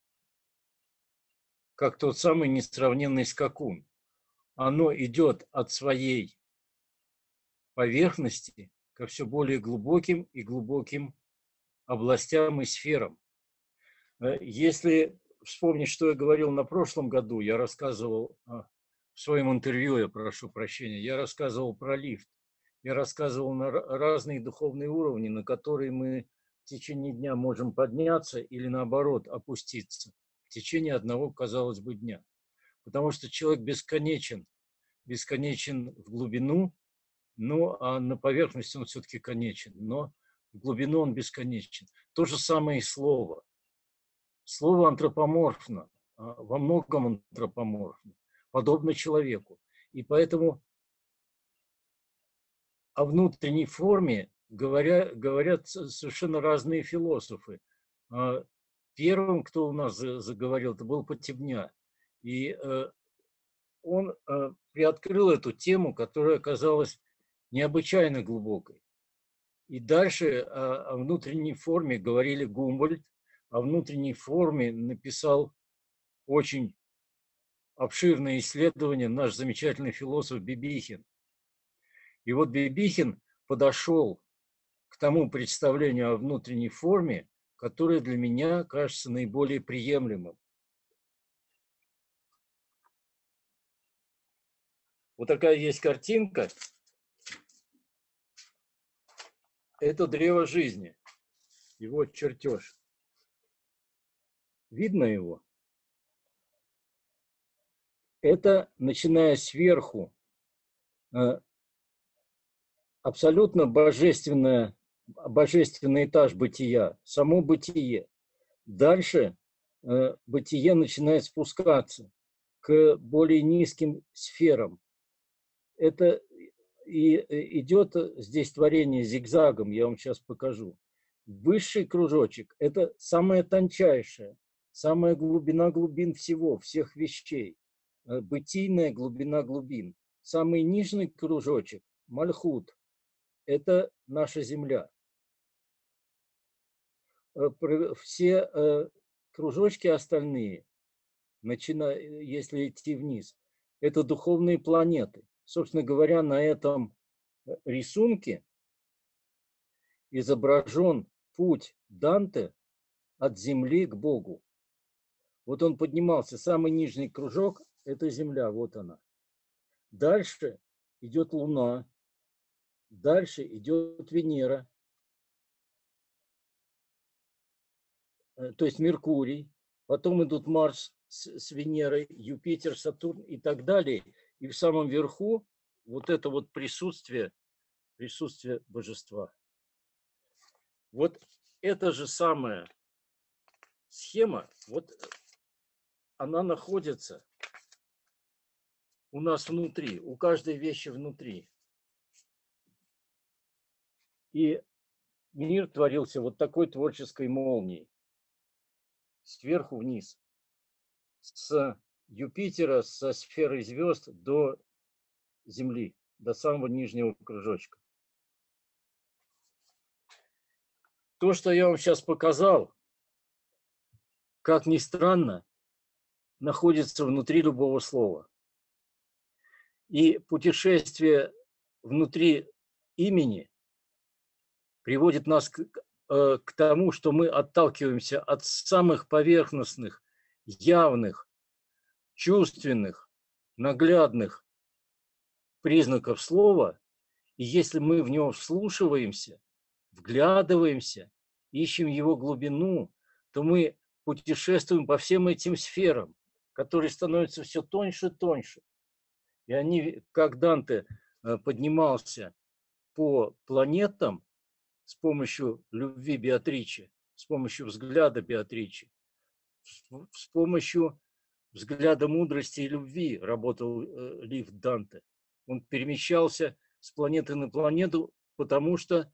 как тот самый несравненный скакун. Оно идет от своей поверхности ко все более глубоким и глубоким областям и сферам. Если вспомнить, что я говорил на прошлом году, я рассказывал в своем интервью, я прошу прощения, я рассказывал про лифт, я рассказывал на разные духовные уровни, на которые мы в течение дня можем подняться или наоборот опуститься в течение одного, казалось бы, дня. Потому что человек бесконечен в глубину, а на поверхности он все-таки конечен, но в глубину он бесконечен. То же самое и слово. Слово антропоморфно, во многом антропоморфно, подобно человеку. И поэтому о внутренней форме говорят совершенно разные философы. Первым, кто у нас заговорил, это был Потебня. И он приоткрыл эту тему, которая оказалась необычайно глубокой. И дальше о внутренней форме говорили Гумбольдт, о внутренней форме написал очень обширное исследование наш замечательный философ Бибихин. И вот Бибихин подошел к тому представлению о внутренней форме, которое для меня кажется наиболее приемлемым. Вот такая есть картинка. Это древо жизни, его чертеж. Видно его? Это, начиная сверху, абсолютно божественный этаж бытия, само бытие. Дальше бытие начинает спускаться к более низким сферам. Это и идет здесь творение зигзагом, я вам сейчас покажу. Высший кружочек – это самое тончайшее, самая глубина глубин всего, всех вещей, бытийная глубина глубин. Самый нижний кружочек – Мальхут – это наша земля. Все кружочки остальные, начиная, если идти вниз, это духовные планеты. Собственно говоря, на этом рисунке изображен путь Данте от Земли к Богу. Вот он поднимался, самый нижний кружок – это Земля, вот она. Дальше идет Луна, дальше идет Венера, то есть Меркурий, потом идут Марс с Венерой, Юпитер, Сатурн и так далее. И в самом верху вот это вот присутствие божества. Вот эта же самая схема, вот она находится у нас внутри, у каждой вещи внутри. И мир творился вот такой творческой молнией, сверху вниз, с Юпитера, со сферой звезд до Земли, до самого нижнего кружочка. То, что я вам сейчас показал, как ни странно, находится внутри любого слова. И путешествие внутри имени приводит нас к тому, что мы отталкиваемся от самых поверхностных, явных, чувственных, наглядных признаков слова, и если мы в него вслушиваемся, вглядываемся, ищем его глубину, то мы путешествуем по всем этим сферам, которые становятся все тоньше и тоньше. И они, как Данте поднимался по планетам с помощью любви Беатриче, с помощью взгляда Беатриче, с помощью взгляда мудрости и любви работал лифт Данте. Он перемещался с планеты на планету, потому что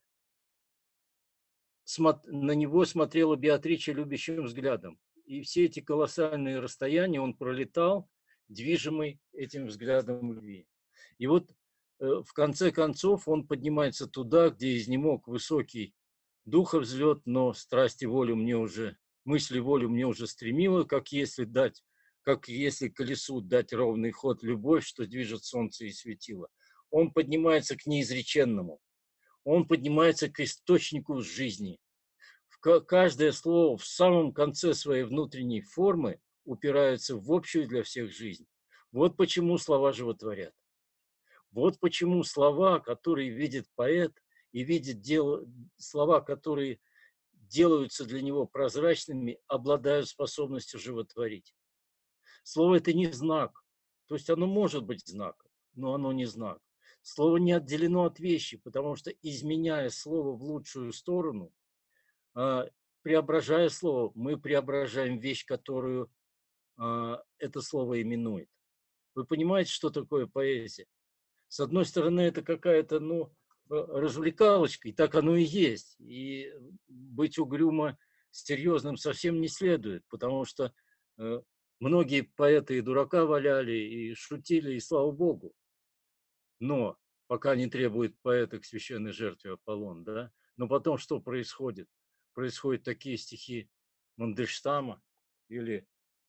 на него смотрела Беатриче любящим взглядом. И все эти колоссальные расстояния он пролетал, движимый этим взглядом любви. И вот в конце концов он поднимается туда, где изнемог высокий духовзлет, но страсть и волю мне уже, мысли волю мне уже стремила, как если колесу дать ровный ход любовь, что движет солнце и светило. Он поднимается к неизреченному, он поднимается к источнику жизни. Каждое слово в самом конце своей внутренней формы упирается в общую для всех жизнь. Вот почему слова животворят. Вот почему слова, которые видит поэт, и видит слова, которые делаются для него прозрачными, обладают способностью животворить. Слово – это не знак. То есть оно может быть знаком, но оно не знак. Слово не отделено от вещи, потому что, изменяя слово в лучшую сторону, преображая слово, мы преображаем вещь, которую это слово именует. Вы понимаете, что такое поэзия? С одной стороны, это какая-то, развлекалочка, и так оно и есть. И быть угрюмо серьезным совсем не следует, потому что многие поэты и дурака валяли, и шутили, и слава богу. Но пока не требует поэта к священной жертве Аполлон, да? Но потом что происходит? Происходят такие стихи Мандельштама или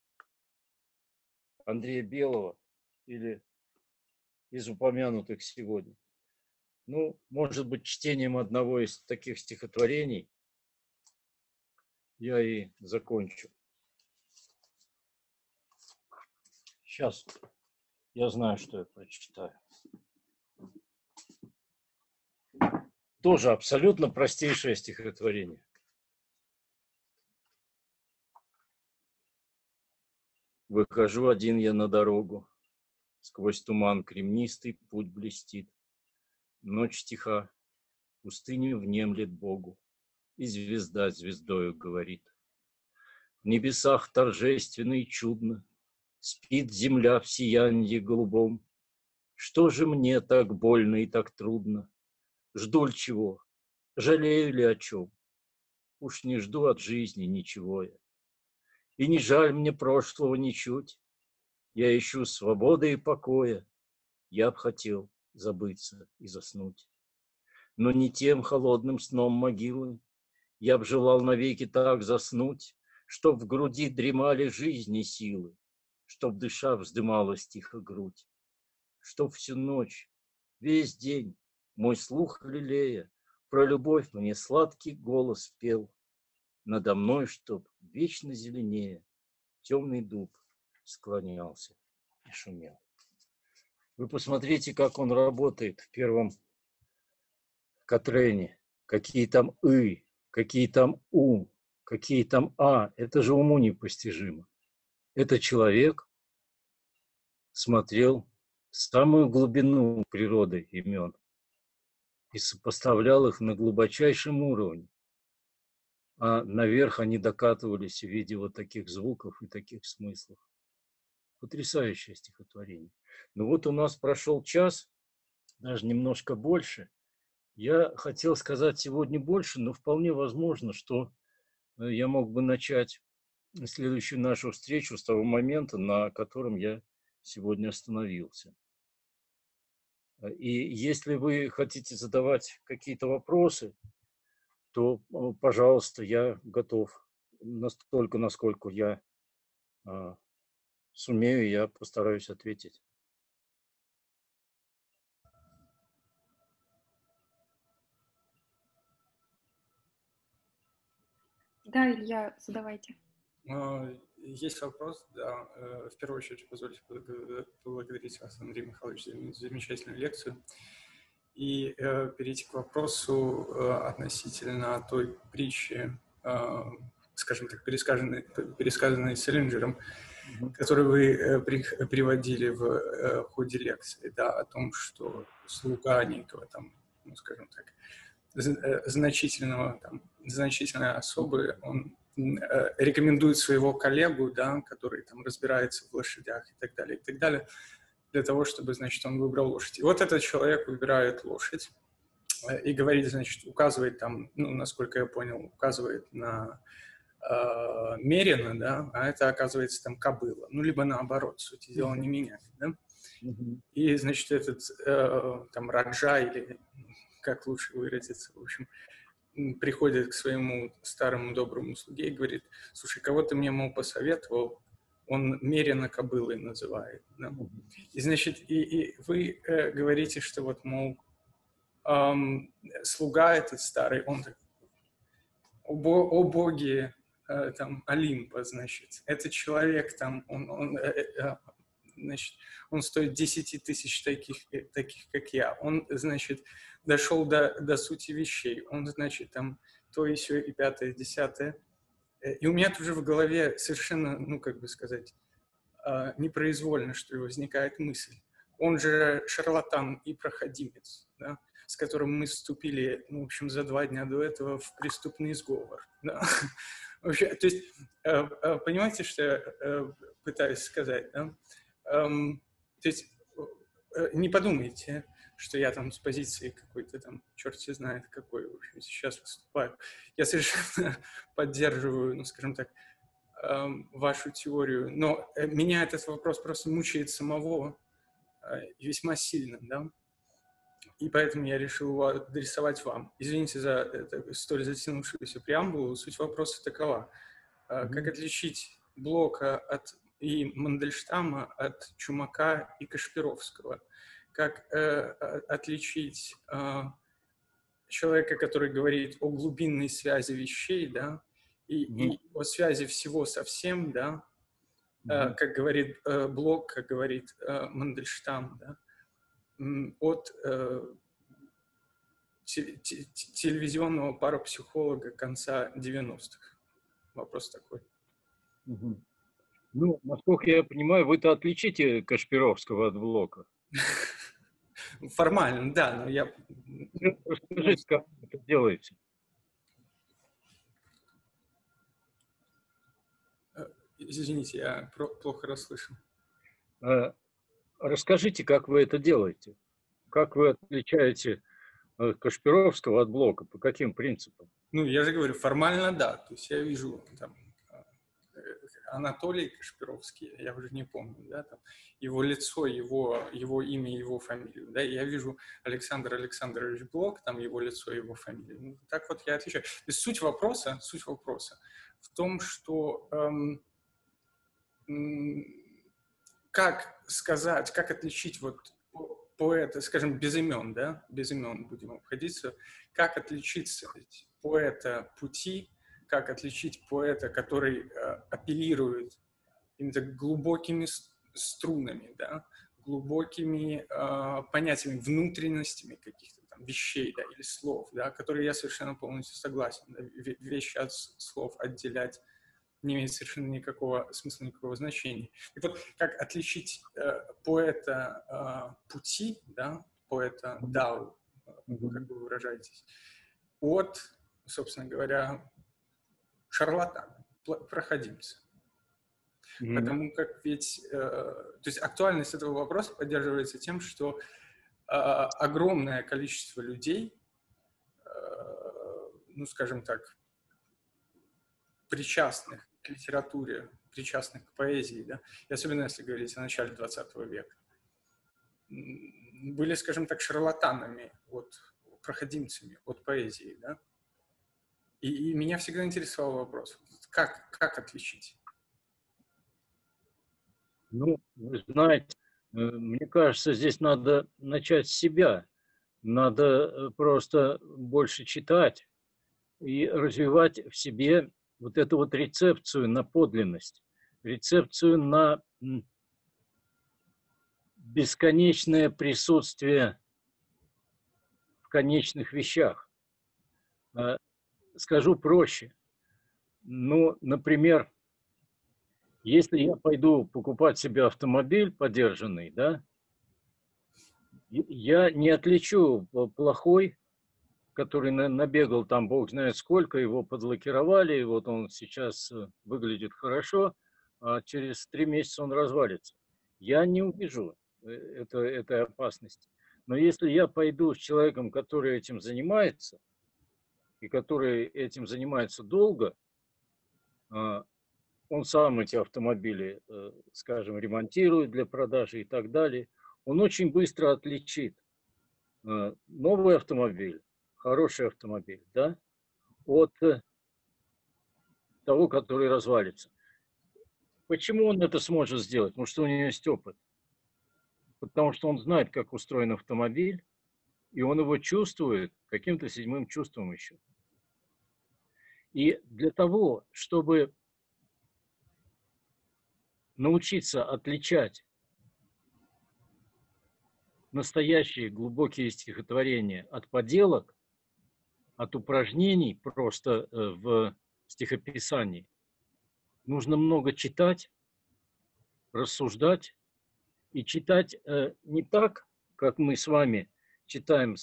Андрея Белого, или из упомянутых сегодня. Может быть, чтением одного из таких стихотворений я и закончу. Сейчас. Я знаю, что я прочитаю. Тоже абсолютно простейшее стихотворение. Выхожу один я на дорогу, сквозь туман кремнистый путь блестит. Ночь тиха, пустыня внемлет Богу, и звезда звездою говорит. В небесах торжественно и чудно спит земля в сиянье голубом. Что же мне так больно и так трудно? Жду ли чего? Жалею ли о чем? Уж не жду от жизни ничего я. И не жаль мне прошлого ничуть. Я ищу свободы и покоя. Я б хотел забыться и заснуть. Но не тем холодным сном могилы. Я б желал навеки так заснуть, чтоб в груди дремали жизни силы, чтоб дыша вздымалась тихо грудь, чтоб всю ночь, весь день мой слух лелея про любовь мне сладкий голос пел. Надо мной, чтоб вечно зеленее темный дуб склонялся и шумел. Вы посмотрите, как он работает в первом Катрене. Какие там «ы», какие там «у», какие там «а». Это же уму непостижимо. Это человек смотрел в самую глубину природы имен и сопоставлял их на глубочайшем уровне. А наверх они докатывались в виде вот таких звуков и таких смыслов. Потрясающее стихотворение. Ну вот у нас прошел час, даже немножко больше. Я хотел сказать сегодня больше, но вполне возможно, что я мог бы начать следующую нашу встречу с того момента, на котором я сегодня остановился. И если вы хотите задавать какие-то вопросы, то, пожалуйста, я готов. Настолько, насколько я сумею, я постараюсь ответить. Да, Илья, задавайте. Есть вопрос, да. В первую очередь, позвольте поблагодарить вас, Андрей Михайлович, за замечательную лекцию. И перейти к вопросу относительно той притчи, скажем так, пересказанной Селлинджером, которую вы приводили в ходе лекции, да, о том, что слуга некого там, ну, скажем так, значительной особы, он рекомендует своего коллегу, да, который там разбирается в лошадях и так далее, для того, чтобы, значит, он выбрал лошадь. И вот этот человек выбирает лошадь и говорит, значит, указывает там, ну, насколько я понял, указывает на Мерина, да, а это, оказывается, там кобыла. Ну, либо наоборот, суть дела не меняет, да. И, значит, этот там Раджа, или как лучше выразиться, в общем, приходит к своему старому доброму слуге и говорит: слушай, кого ты мне, мол, посоветовал? Он Мерина кобылой называет. Да? И, значит, и вы говорите, что вот, мол, слуга этот старый, он так: о боги там Олимпа, значит, этот человек там, значит, он стоит 10 тысяч таких, как я. Он, значит, дошел до сути вещей. Он, значит, там то и сё, и пятое, и десятое. И у меня тут же в голове совершенно, ну, как бы сказать, непроизвольно, что возникает мысль. Он же шарлатан и проходимец, да, с которым мы вступили, ну, в общем, за 2 дня до этого в преступный сговор. Да. Вообще, то есть, понимаете, что я пытаюсь сказать, да? То есть, не подумайте, что я там с позиции какой-то там, черт знает какой, в общем, сейчас выступаю. Я совершенно поддерживаю, ну, скажем так, вашу теорию, но меня этот вопрос просто мучает самого весьма сильно, да, и поэтому я решил его адресовать вам. Извините за столь затянувшуюся преамбулу. Суть вопроса такова: как отличить Блока и Мандельштама от Чумака и Кашпировского? Как отличить человека, который говорит о глубинной связи вещей, да, и о связи всего со всем, да, как говорит Блок, как говорит Мандельштам, да, от телевизионного парапсихолога конца 90-х. Вопрос такой. Ну, насколько я понимаю, вы-то отличите Кашпировского от Блока. Формально, да, но я... Расскажите, как вы это делаете? Извините, я плохо расслышал. Расскажите, как вы это делаете? Как вы отличаете Кашпировского от Блока? По каким принципам? Ну, я же говорю, формально да. То есть я вижу там, Анатолий Кашпировский, я уже не помню, да, там, его лицо, его имя, его фамилию. Да, я вижу Александр Александрович Блок, там его лицо, его фамилию. Ну, так вот я отвечаю. То есть суть вопроса в том, что как сказать, как отличить вот поэта, скажем, без имен, да, без имен будем обходиться, как отличиться поэта пути, как отличить поэта, который апеллирует какими-то глубокими струнами, да, глубокими понятиями, внутренностями каких-то там вещей, да, или слов, да, которые я совершенно полностью согласен. Да, вещи от слов отделять не имеет совершенно никакого смысла, никакого значения. И вот как отличить поэта пути, да, поэта дау, как вы выражаетесь, от, собственно говоря, шарлатана, проходимца. Потому как ведь, то есть актуальность этого вопроса поддерживается тем, что огромное количество людей, ну, скажем так, причастных к литературе, причастных к поэзии, да, и особенно если говорить о начале 20 века, были, скажем так, шарлатанами, проходимцами от поэзии, да. И меня всегда интересовал вопрос, как отличить? Ну, вы знаете, мне кажется, здесь надо начать с себя. Надо просто больше читать и развивать в себе вот эту вот рецепцию на подлинность, рецепцию на бесконечное присутствие в конечных вещах. Скажу проще. Ну, например, если я пойду покупать себе автомобиль подержанный, да, я не отличу плохой, который набегал там бог знает сколько, его подлакировали, и вот он сейчас выглядит хорошо, а через 3 месяца он развалится. Я не увижу этой опасности. Но если я пойду с человеком, который этим занимается, и который этим занимается долго, он сам эти автомобили, скажем, ремонтирует для продажи и так далее, он очень быстро отличит новый автомобиль, хороший автомобиль, да, от того, который развалится. Почему он это сможет сделать? Потому что у него есть опыт. Потому что он знает, как устроен автомобиль, и он его чувствует каким-то седьмым чувством еще. И для того, чтобы научиться отличать настоящие глубокие стихотворения от поделок, от упражнений просто в стихописании, нужно много читать, рассуждать и читать не так, как мы с вами читаем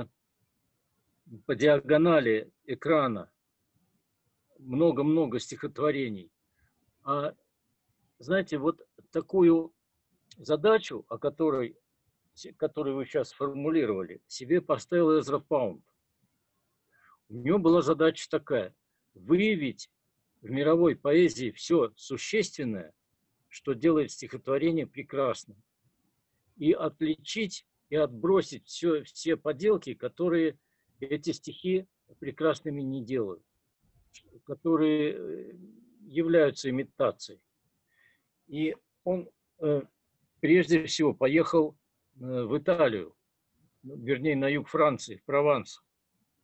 по диагонали экрана много-много стихотворений, а, знаете, вот такую задачу, которую вы сейчас сформулировали, себе поставил Эзра Паунд. У него была задача такая: выявить в мировой поэзии все существенное, что делает стихотворение прекрасным, и отличить и отбросить все поделки, которые эти стихи прекрасными не делают, которые являются имитацией. И он прежде всего поехал в Италию, вернее, на юг Франции, в Прованс.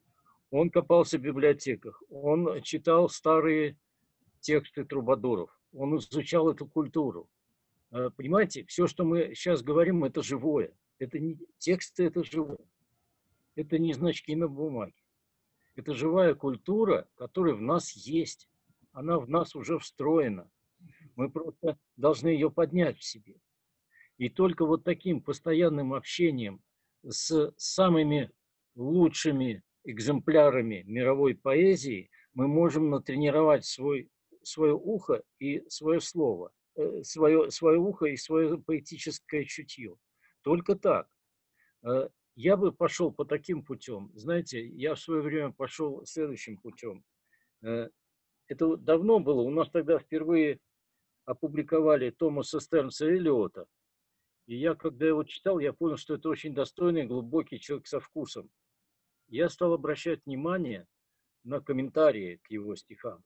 Он копался в библиотеках, он читал старые тексты трубадуров, он изучал эту культуру. Понимаете, все, что мы сейчас говорим, это живое. Это не тексты, это живое. Это не значки на бумаге. Это живая культура, которая в нас есть. Она в нас уже встроена. Мы просто должны ее поднять в себе. И только вот таким постоянным общением с самыми лучшими экземплярами мировой поэзии мы можем натренировать свое ухо и свое слово, свое ухо и свое поэтическое чутье. Только так. Я бы пошел по таким путем. Знаете, я в свое время пошел следующим путем. Это давно было. У нас тогда впервые опубликовали Томаса Стернса Эллиота. И я, когда его читал, я понял, что это очень достойный, глубокий человек со вкусом. Я стал обращать внимание на комментарии к его стихам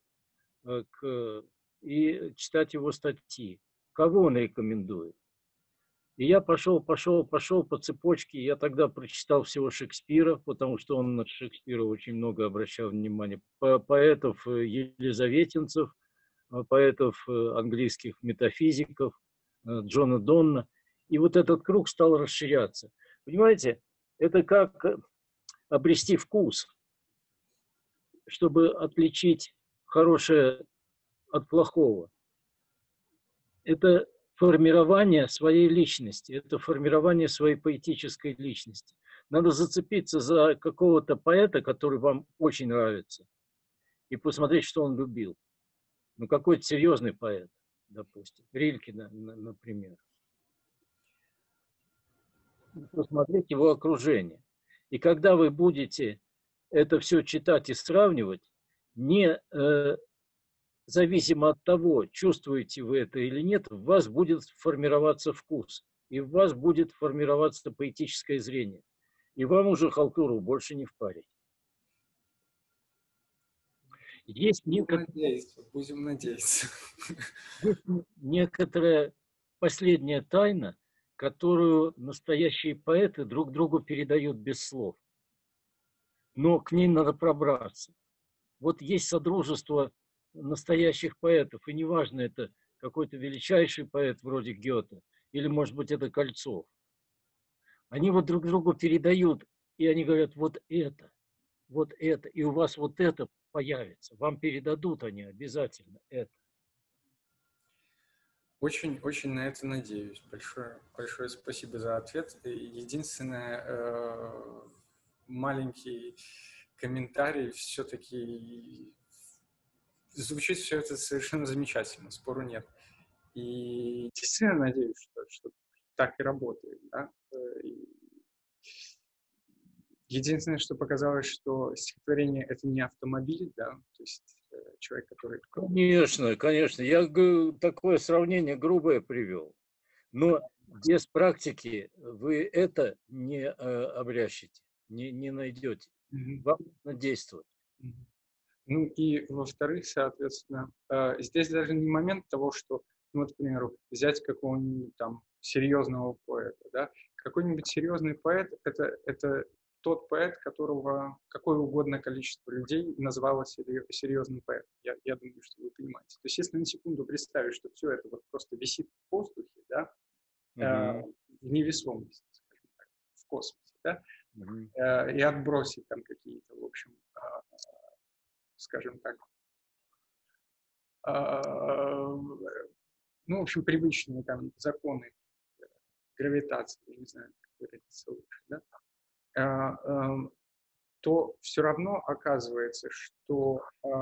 и читать его статьи. Кого он рекомендует? И я пошел по цепочке. Я тогда прочитал всего Шекспира, потому что он на Шекспира очень много обращал внимания. Поэтов елизаветинцев, поэтов английских метафизиков, Джона Донна. И вот этот круг стал расширяться. Понимаете, это как обрести вкус, чтобы отличить хорошее от плохого. Это формирование своей личности, это формирование своей поэтической личности. Надо зацепиться за какого-то поэта, который вам очень нравится, и посмотреть, что он любил. Ну, какой-то серьезный поэт, допустим, Рильке, например. Посмотреть его окружение. И когда вы будете это все читать и сравнивать, не зависимо от того, чувствуете вы это или нет, в вас будет формироваться вкус, и в вас будет формироваться поэтическое зрение. И вам уже халтуру больше не впарить. Есть будем надеяться. Есть некоторая последняя тайна, которую настоящие поэты друг другу передают без слов. Но к ней надо пробраться. Вот есть содружество настоящих поэтов, и неважно, это какой-то величайший поэт вроде Гёте, или, может быть, это Кольцов. Они вот друг другу передают, и они говорят, вот это, и у вас вот это появится. Вам передадут они обязательно это. Очень, очень на это надеюсь. Большое спасибо за ответ. Единственное, маленький комментарий, все-таки звучит все это совершенно замечательно, спору нет. И действительно надеюсь, что так и работает. Да? Единственное, что показалось, что стихотворение — это не автомобиль, да, то есть человек, который... Конечно, конечно. Я такое сравнение грубое привел. Но без практики вы это не обрящете, не найдете. Вам нужно действовать. Ну и, во-вторых, соответственно, здесь даже не момент того, что, ну, вот, к примеру, взять какого-нибудь там серьезного поэта, да, какой-нибудь серьезный поэт — это тот поэт, которого какое угодно количество людей назвало серьезным поэтом. Я думаю, что вы понимаете. То есть если на секунду представить, что все это вот просто висит в воздухе, да, в невесомости, скажем так, в космосе, да, и отбросить там какие-то, в общем, скажем так, ну, в общем, привычные там законы гравитации, я не знаю, как выразиться лучше, да, то все равно оказывается, что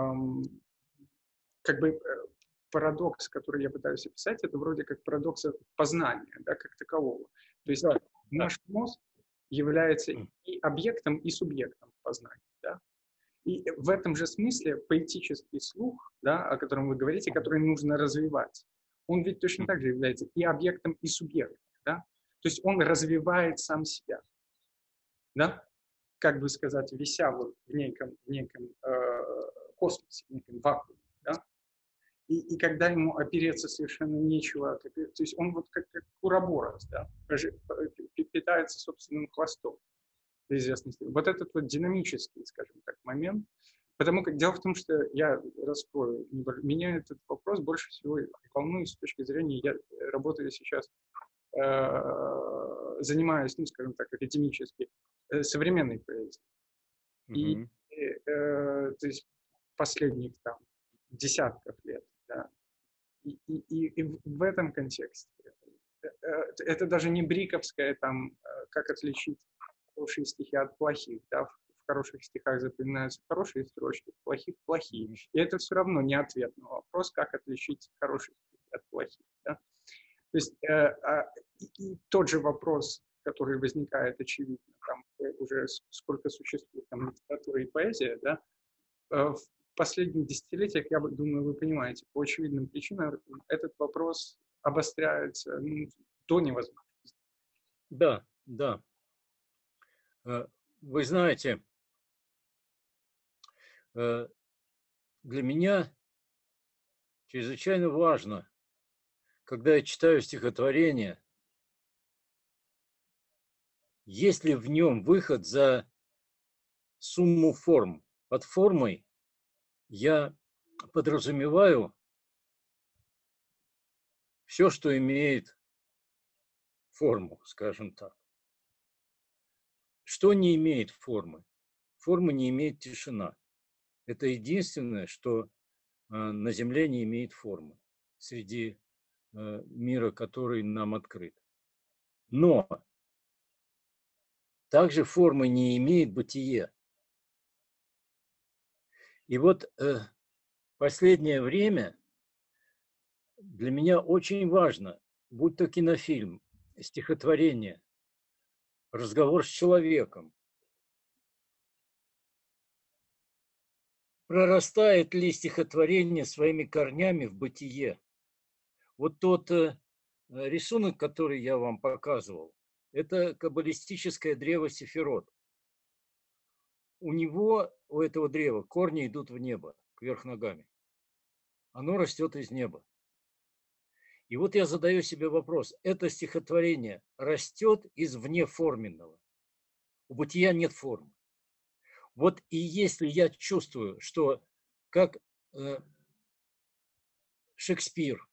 как бы парадокс, который я пытаюсь описать, это вроде как парадокс познания, да, как такового. То есть наш мозг является и объектом, и субъектом познания, да. И в этом же смысле поэтический слух, да, о котором вы говорите, который нужно развивать, он ведь точно так же является и объектом, и субъектом, да. То есть он развивает сам себя, да, как бы сказать, вися вот в неком космосе, в неком вакууме, да. И когда ему опереться совершенно нечего, то есть он вот как Ураборос, да, питается собственным хвостом в известности. Вот этот вот динамический, скажем так, момент Потому как дело в том, что я раскрою, меня этот вопрос больше всего волнует с точки зрения, я работаю сейчас, занимаюсь, ну, скажем так, академически, современной поэзией. И, то есть, последних там десятков лет, да. И в этом контексте это даже не бриковская там, как отличить хорошие стихи от плохих, да, в хороших стихах запоминаются хорошие строчки, в плохих – плохие. И это все равно не ответ на вопрос, как отличить хорошие стихи от плохих, да. То есть и тот же вопрос, который возникает, очевидно, там уже сколько существует там литература и поэзия, да, в последних десятилетиях, я думаю, вы понимаете, по очевидным причинам этот вопрос обостряется до невозможности. Да, да. Вы знаете, для меня чрезвычайно важно, когда я читаю стихотворение, есть ли в нем выход за сумму форм. Под формой я подразумеваю все, что имеет форму, скажем так. Что не имеет формы? Формы не имеет тишина. Это единственное, что на Земле не имеет формы среди мира, который нам открыт. Но также формы не имеет бытие. И вот последнее время для меня очень важно, будь то кинофильм, стихотворение, разговор с человеком, прорастает ли стихотворение своими корнями в бытие. Вот тот рисунок, который я вам показывал, это каббалистическое древо Сефирот. У этого древа, корни идут в небо, кверх ногами. Оно растет из неба. И вот я задаю себе вопрос, это стихотворение растет из внеформенного. У бытия нет формы. Вот и если я чувствую, что как Шекспир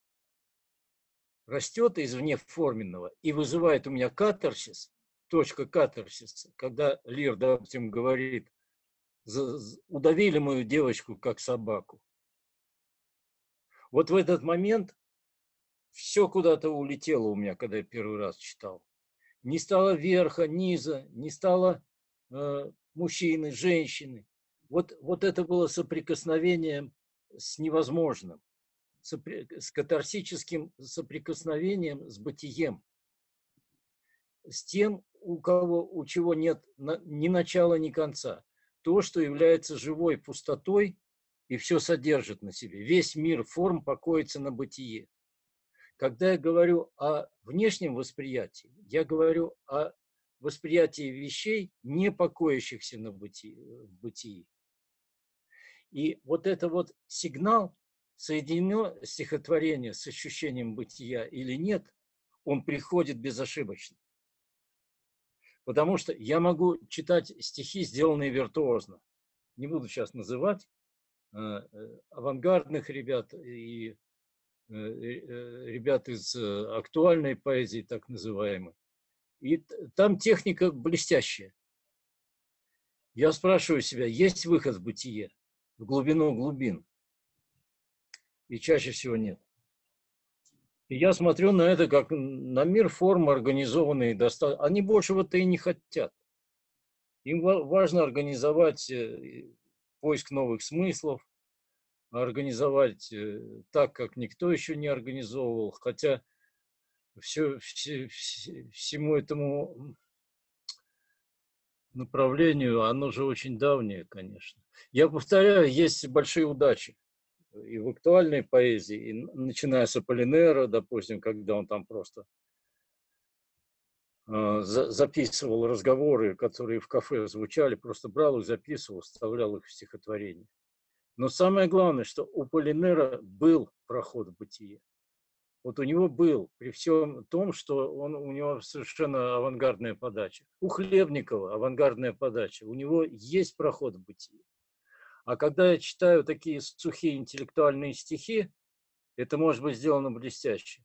растет из внеформенного и вызывает у меня катарсис, точка катарсиса, когда Лир, допустим, говорит, удавили мою девочку как собаку. Вот в этот момент все куда-то улетело у меня, когда я первый раз читал. Не стало верха, низа, не стало мужчины, женщины. Вот это было соприкосновением с невозможным, с катарсическим соприкосновением с бытием, с тем, у чего нет ни начала, ни конца. То, что является живой пустотой и все содержит на себе. Весь мир форм покоится на бытие. Когда я говорю о внешнем восприятии, я говорю о восприятии вещей, не покоящихся в бытии. И вот это вот сигнал, соединено стихотворение с ощущением бытия или нет, он приходит безошибочно. Потому что я могу читать стихи, сделанные виртуозно. Не буду сейчас называть авангардных ребят и ребят из актуальной поэзии, так называемой. И там техника блестящая. Я спрашиваю себя, есть выход в бытие, в глубину глубин? И чаще всего нет. И я смотрю на это как на мир форм организованные. Они большего-то и не хотят. Им важно организовать поиск новых смыслов, организовать так, как никто еще не организовывал. Хотя всему этому направлению, оно же очень давнее, конечно. Я повторяю, есть большие удачи и в актуальной поэзии, и начиная с Аполлинера, допустим, когда он там просто записывал разговоры, которые в кафе звучали, просто брал их, записывал, вставлял их в стихотворение. Но самое главное, что у Аполлинера был проход в бытие. Вот у него был, при всем том, что у него совершенно авангардная подача. У Хлебникова авангардная подача. У него есть проход в бытие. А когда я читаю такие сухие интеллектуальные стихи, это может быть сделано блестяще.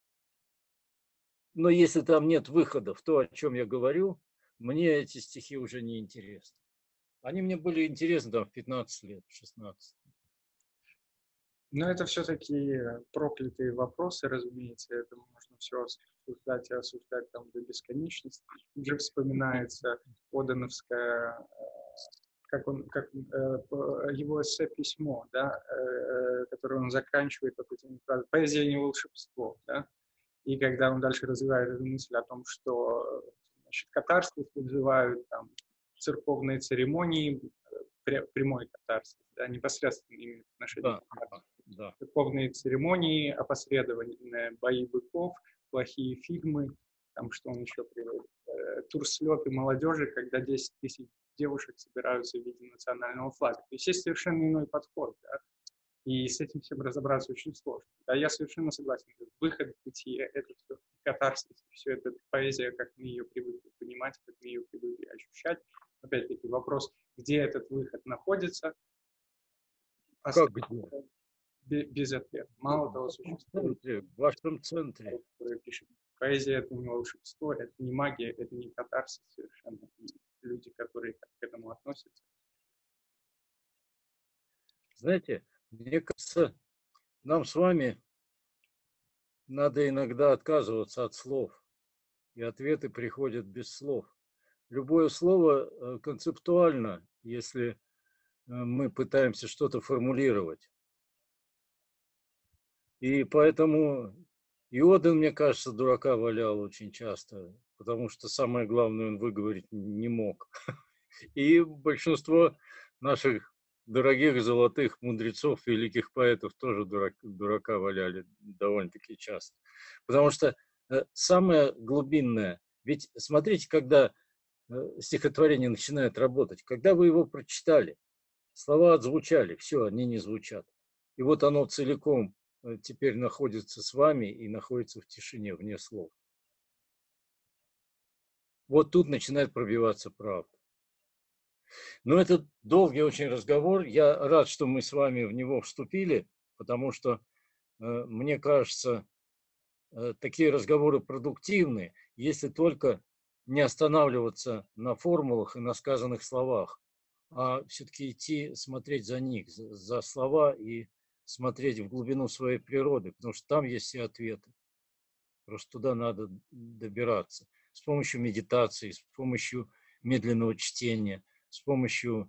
Но если там нет выхода в то, о чем я говорю, мне эти стихи уже не интересны. Они мне были интересны там в 15 лет, в 16. Но это все-таки проклятые вопросы, разумеется, это можно все обсуждать и осуждать там до бесконечности. Уже вспоминается Одановская, его эссе-письмо, да, которое он заканчивает вот этими фразами «Поэзия не волшебство», да, и когда он дальше развивает эту мысль о том, что, значит, катарсис вызывают там церковные церемонии, прямой катарсис, да, непосредственно именно в отношении Да. церковные церемонии, опосредованные бои быков, плохие фильмы, там что он еще приводит, турслеты молодежи, когда 10 тысяч девушек собираются в виде национального флага. То есть совершенно иной подход, да? И с этим всем разобраться очень сложно. Да, я совершенно согласен. Выход в бытие — это все катарсис, все это поэзия, как мы ее привыкли понимать, как мы ее привыкли ощущать. Опять-таки вопрос, где этот выход находится. Как где? Без ответа. Мало того, существует в вашем центре, который пишет: поэзия — это не волшебство, это не магия, это не катарсис совершенно. И люди, которые к этому относятся. Знаете, мне кажется, нам с вами надо иногда отказываться от слов, и ответы приходят без слов. Любое слово концептуально, если мы пытаемся что-то формулировать. И поэтому Иодан, мне кажется, дурака валял очень часто, потому что самое главное он выговорить не мог. И большинство наших дорогих золотых мудрецов, великих поэтов тоже дурака валяли довольно-таки часто. Потому что самое глубинное, ведь смотрите, когда стихотворение начинает работать, когда вы его прочитали, слова отзвучали, все, они не звучат. И вот оно целиком теперь находится с вами и находится в тишине, вне слов. Вот тут начинает пробиваться правда. Но это долгий очень разговор. Я рад, что мы с вами в него вступили, потому что, мне кажется, такие разговоры продуктивны, если только не останавливаться на формулах и на сказанных словах, а все-таки идти смотреть за них, за слова и смотреть в глубину своей природы, потому что там есть все ответы. Просто туда надо добираться с помощью медитации, с помощью медленного чтения, с помощью,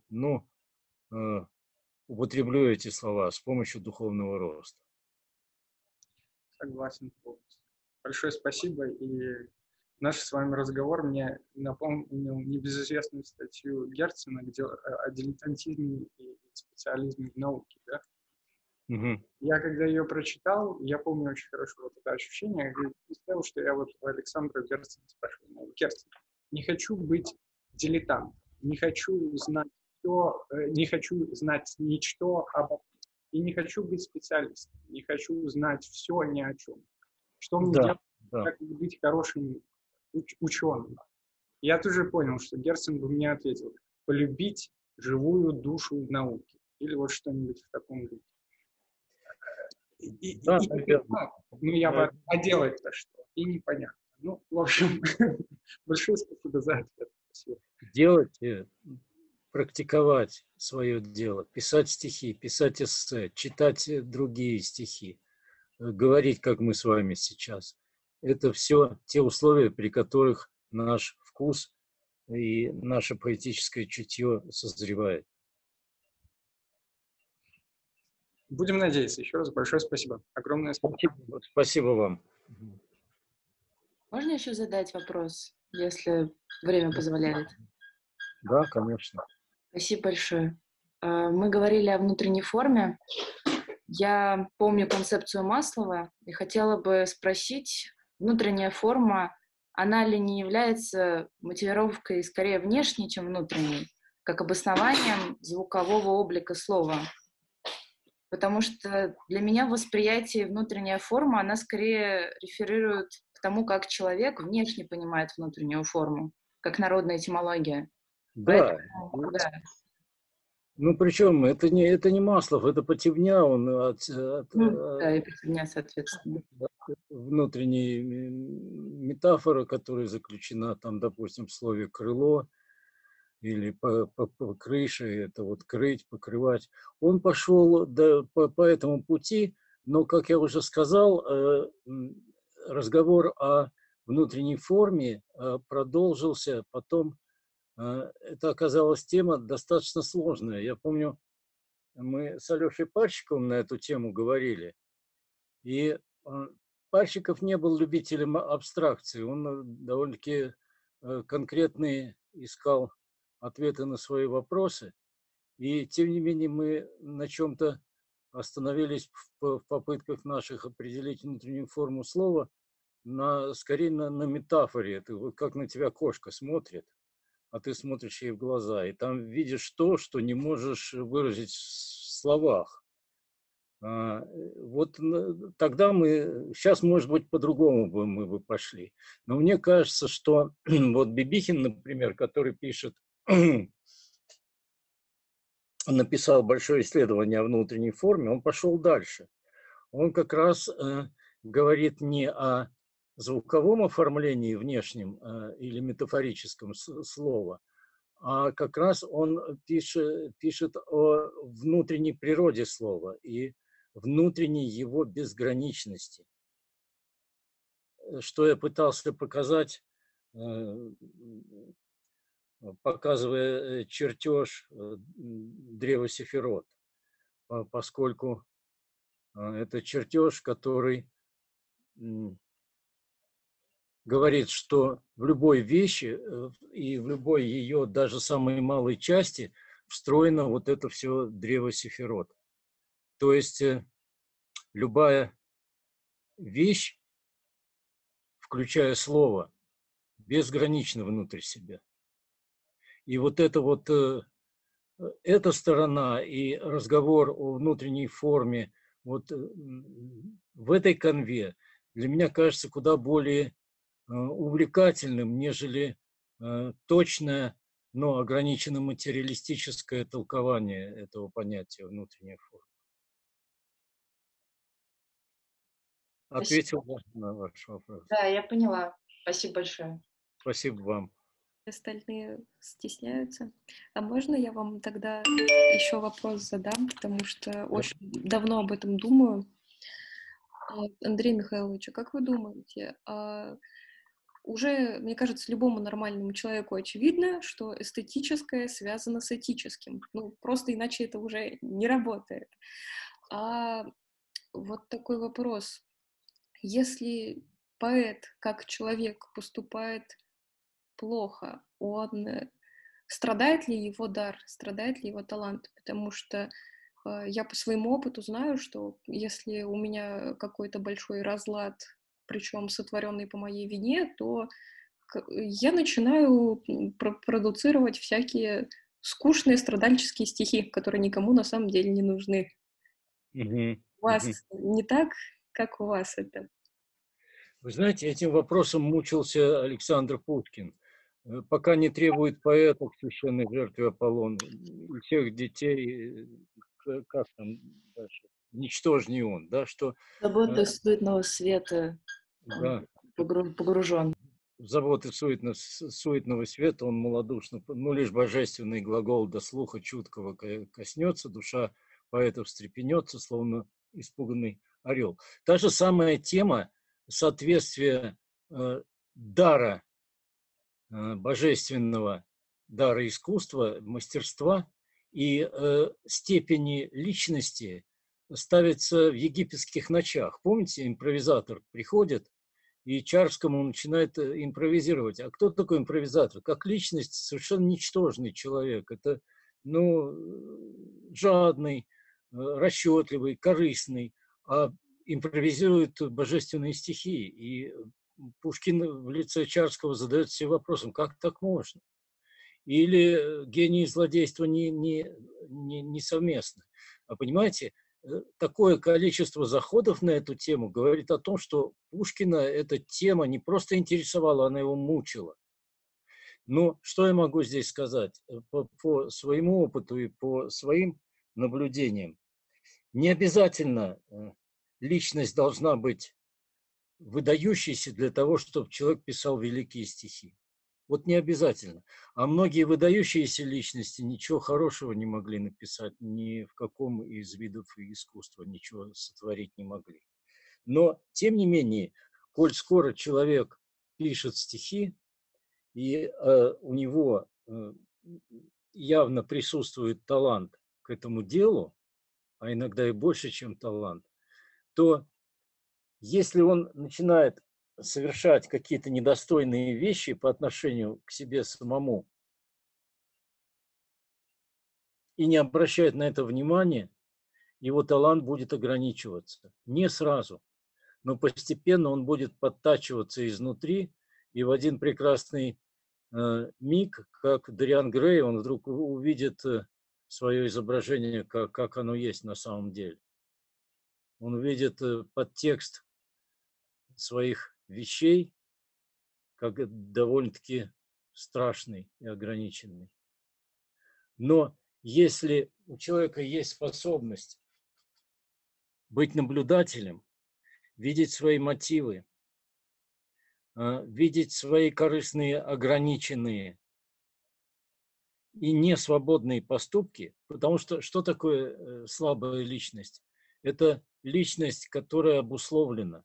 употреблю эти слова, с помощью духовного роста. Согласен полностью. Большое спасибо. И наш с вами разговор мне напомнил небезызвестную статью Герцена, где о дилетантизме и специализме в науке. Да? Угу. Я когда ее прочитал, я помню очень хорошо вот это ощущение, я представил, что я вот у Александра Герцена спрашиваю: Герцен, не хочу быть дилетантом, не хочу знать все, не хочу знать ничто обо всем, и не хочу быть специалистом, не хочу знать все ни о чем. Что мне делать, как быть хорошим ученым? Я тоже понял, что Герцен бы мне ответил: полюбить живую душу науки. Или вот что-нибудь в таком духе. А делать-то что? И непонятно. Ну, в общем, большое спасибо за ответ. Спасибо. Делать, практиковать свое дело, писать стихи, писать эссе, читать другие стихи, говорить, как мы с вами сейчас. Это все те условия, при которых наш вкус и наше поэтическое чутье созревает. Будем надеяться. Еще раз большое спасибо. Огромное спасибо. Спасибо вам. Можно еще задать вопрос, если время позволяет? Да, конечно. Спасибо большое. Мы говорили о внутренней форме. Я помню концепцию Маслова и хотела бы спросить, внутренняя форма, она ли не является мотивировкой скорее внешней, чем внутренней, как обоснованием звукового облика слова? Потому что для меня в восприятии внутренняя форма, она скорее реферирует к тому, как человек внешне понимает внутреннюю форму, как народная этимология. Да. Поэтому, да. Ну, причем это не Маслов, это Потебня, он Да, и меня, соответственно. внутренняя метафора, которая заключена там, допустим, в слове «крыло» или по крыше, это вот крыть, покрывать. Он пошел по этому пути, но, как я уже сказал, разговор о внутренней форме продолжился потом. Это оказалась тема достаточно сложная. Я помню, мы с Алешей Парщиковым на эту тему говорили, и Парщиков не был любителем абстракции, он довольно-таки конкретные искал ответы на свои вопросы, и тем не менее мы на чем-то остановились в попытках наших определить внутреннюю форму слова, скорее на метафоре. Это вот как на тебя кошка смотрит, а ты смотришь ей в глаза, и там видишь то, что не можешь выразить в словах. Вот тогда сейчас, может быть, по-другому мы бы пошли. Но мне кажется, что вот Бибихин, например, который написал большое исследование о внутренней форме, он пошел дальше. Он как раз говорит не о звуковом оформлении внешнем или метафорическом слова, а как раз он пишет о внутренней природе слова и внутренней его безграничности. Что я пытался показать, показывая чертеж древа Сефирот, поскольку это чертеж, который говорит, что в любой вещи и в любой ее даже самой малой части встроено вот это все древо Сефирот. То есть любая вещь, включая слово, безгранична внутрь себя. И вот эта сторона и разговор о внутренней форме вот в этой канве для меня кажется куда более увлекательным, нежели точное, но ограниченно материалистическое толкование этого понятия внутренняя форма. Ответил на ваш вопрос. Да, я поняла. Спасибо большое. Спасибо вам. Остальные стесняются. А можно я вам тогда еще вопрос задам, потому что очень давно об этом думаю. Андрей Михайлович, а как вы думаете, уже, мне кажется, любому нормальному человеку очевидно, что эстетическое связано с этическим. Ну, просто иначе это уже не работает. А вот такой вопрос. Если поэт, как человек, поступает плохо, страдает ли его дар, страдает ли его талант? Потому что я по своему опыту знаю, что если у меня какой-то большой разлад, причем сотворенный по моей вине, то я начинаю продуцировать всякие скучные страдальческие стихи, которые никому на самом деле не нужны. У вас не так, как у вас это? Вы знаете, этим вопросом мучился Александр Пушкин. Пока не требует поэта к священной жертве Аполлона, у всех детей, как там дальше, ничтожней он, да, что... Заботы суетного света, да, погружен. Заботы суетного света он малодушно, ну, лишь божественный глагол до слуха чуткого коснется, душа поэта встрепенется, словно испуганный орел. Та же самая тема соответствия дара, божественного дара искусства, мастерства и степени личности ставится в египетских ночах. Помните, импровизатор приходит, и Чарскому начинает импровизировать. А кто такой импровизатор? Как личность совершенно ничтожный человек. Это, жадный, расчетливый, корыстный, а импровизирует божественные стихи. И Пушкин в лице Чарского задает себе вопросом, как так можно? Или гений и злодейство не совместны? А понимаете, такое количество заходов на эту тему говорит о том, что Пушкина эта тема не просто интересовала, она его мучила. Но что я могу здесь сказать? По своему опыту и по своим наблюдениям. Не обязательно личность должна быть выдающейся для того, чтобы человек писал великие стихи. Вот не обязательно. А многие выдающиеся личности ничего хорошего не могли написать, ни в каком из видов искусства ничего сотворить не могли. Но, тем не менее, коль скоро человек пишет стихи, и у него явно присутствует талант к этому делу, а иногда и больше, чем талант, то если он начинает совершать какие-то недостойные вещи по отношению к себе самому и не обращает на это внимания, его талант будет ограничиваться. Не сразу, но постепенно он будет подтачиваться изнутри, и в один прекрасный миг, как Дориан Грей, он вдруг увидит свое изображение, как оно есть на самом деле. Он увидит подтекст своих вещей, как довольно-таки страшный и ограниченный. Но если у человека есть способность быть наблюдателем, видеть свои мотивы, видеть свои корыстные, ограниченные и несвободные поступки, потому что такое слабая личность? Это личность, которая обусловлена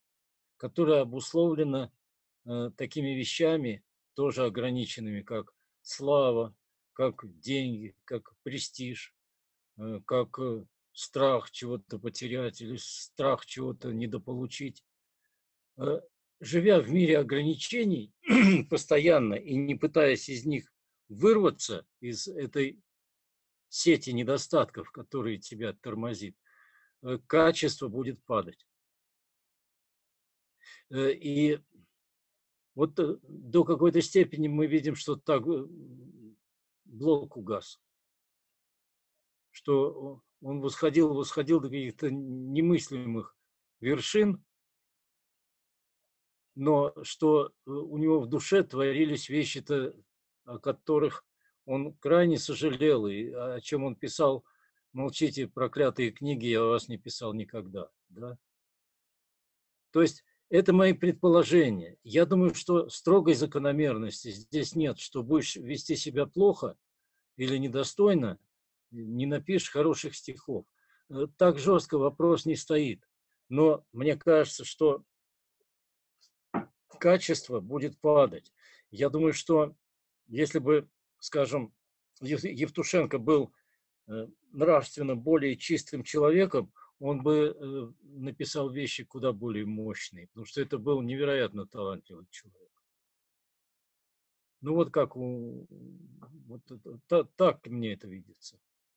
такими вещами, тоже ограниченными, как слава, как деньги, как престиж, как страх чего-то потерять или страх чего-то недополучить. Живя в мире ограничений постоянно и не пытаясь из них вырваться, из этой сети недостатков, которые тебя тормозит, качество будет падать. И вот до какой-то степени мы видим, что так Блок угас, что он восходил до каких-то немыслимых вершин, но что у него в душе творились вещи-то, о которых он крайне сожалел, и о чем он писал: «Молчите, проклятые книги, я о вас не писал никогда». Да? То есть это мои предположения. Я думаю, что строгой закономерности здесь нет, что будешь вести себя плохо или недостойно, не напишешь хороших стихов. Так жестко вопрос не стоит. Но мне кажется, что качество будет падать. Я думаю, что если бы, скажем, Евтушенко был нравственно более чистым человеком, он бы написал вещи куда более мощные, потому что это был невероятно талантливый человек. Ну вот как вот так мне это видится.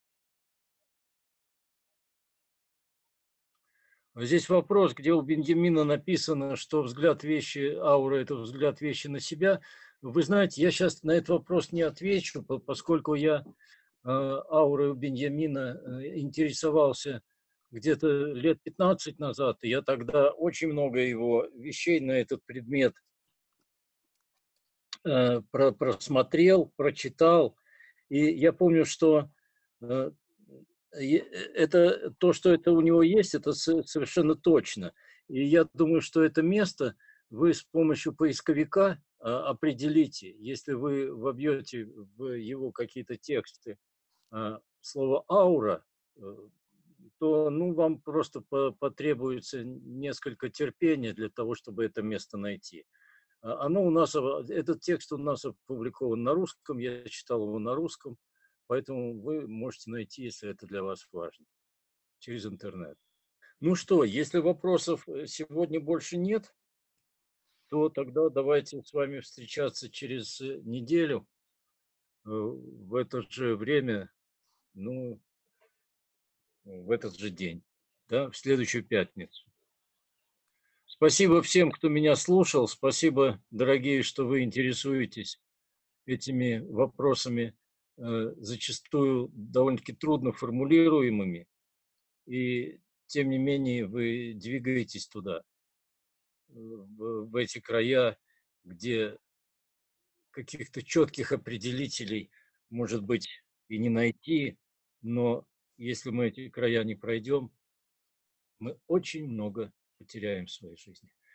Здесь вопрос, где у Беньямина написано, что взгляд вещи, аура – это взгляд вещи на себя. Вы знаете, я сейчас на этот вопрос не отвечу, поскольку я аурой у Беньямина интересовался где-то лет 15 назад, и я тогда очень много его вещей на этот предмет просмотрел, прочитал. И я помню, что это то, что это у него есть, это совершенно точно. И я думаю, что это место вы с помощью поисковика определите. Если вы вобьете в его какие-то тексты слово «аура», то вам просто потребуется несколько терпения для того, чтобы это место найти. Оно у нас, этот текст у нас опубликован на русском, я читал его на русском, поэтому вы можете найти, если это для вас важно, через интернет. Ну что, если вопросов сегодня больше нет, то тогда давайте с вами встречаться через неделю в это же время, в этот же день, да, в следующую пятницу. Спасибо всем, кто меня слушал. Спасибо, дорогие, что вы интересуетесь этими вопросами, зачастую довольно-таки трудно формулируемыми. И тем не менее вы двигаетесь туда, в эти края, где каких-то четких определителей, может быть, и не найти, но если мы эти края не пройдем, мы очень много потеряем в своей жизни.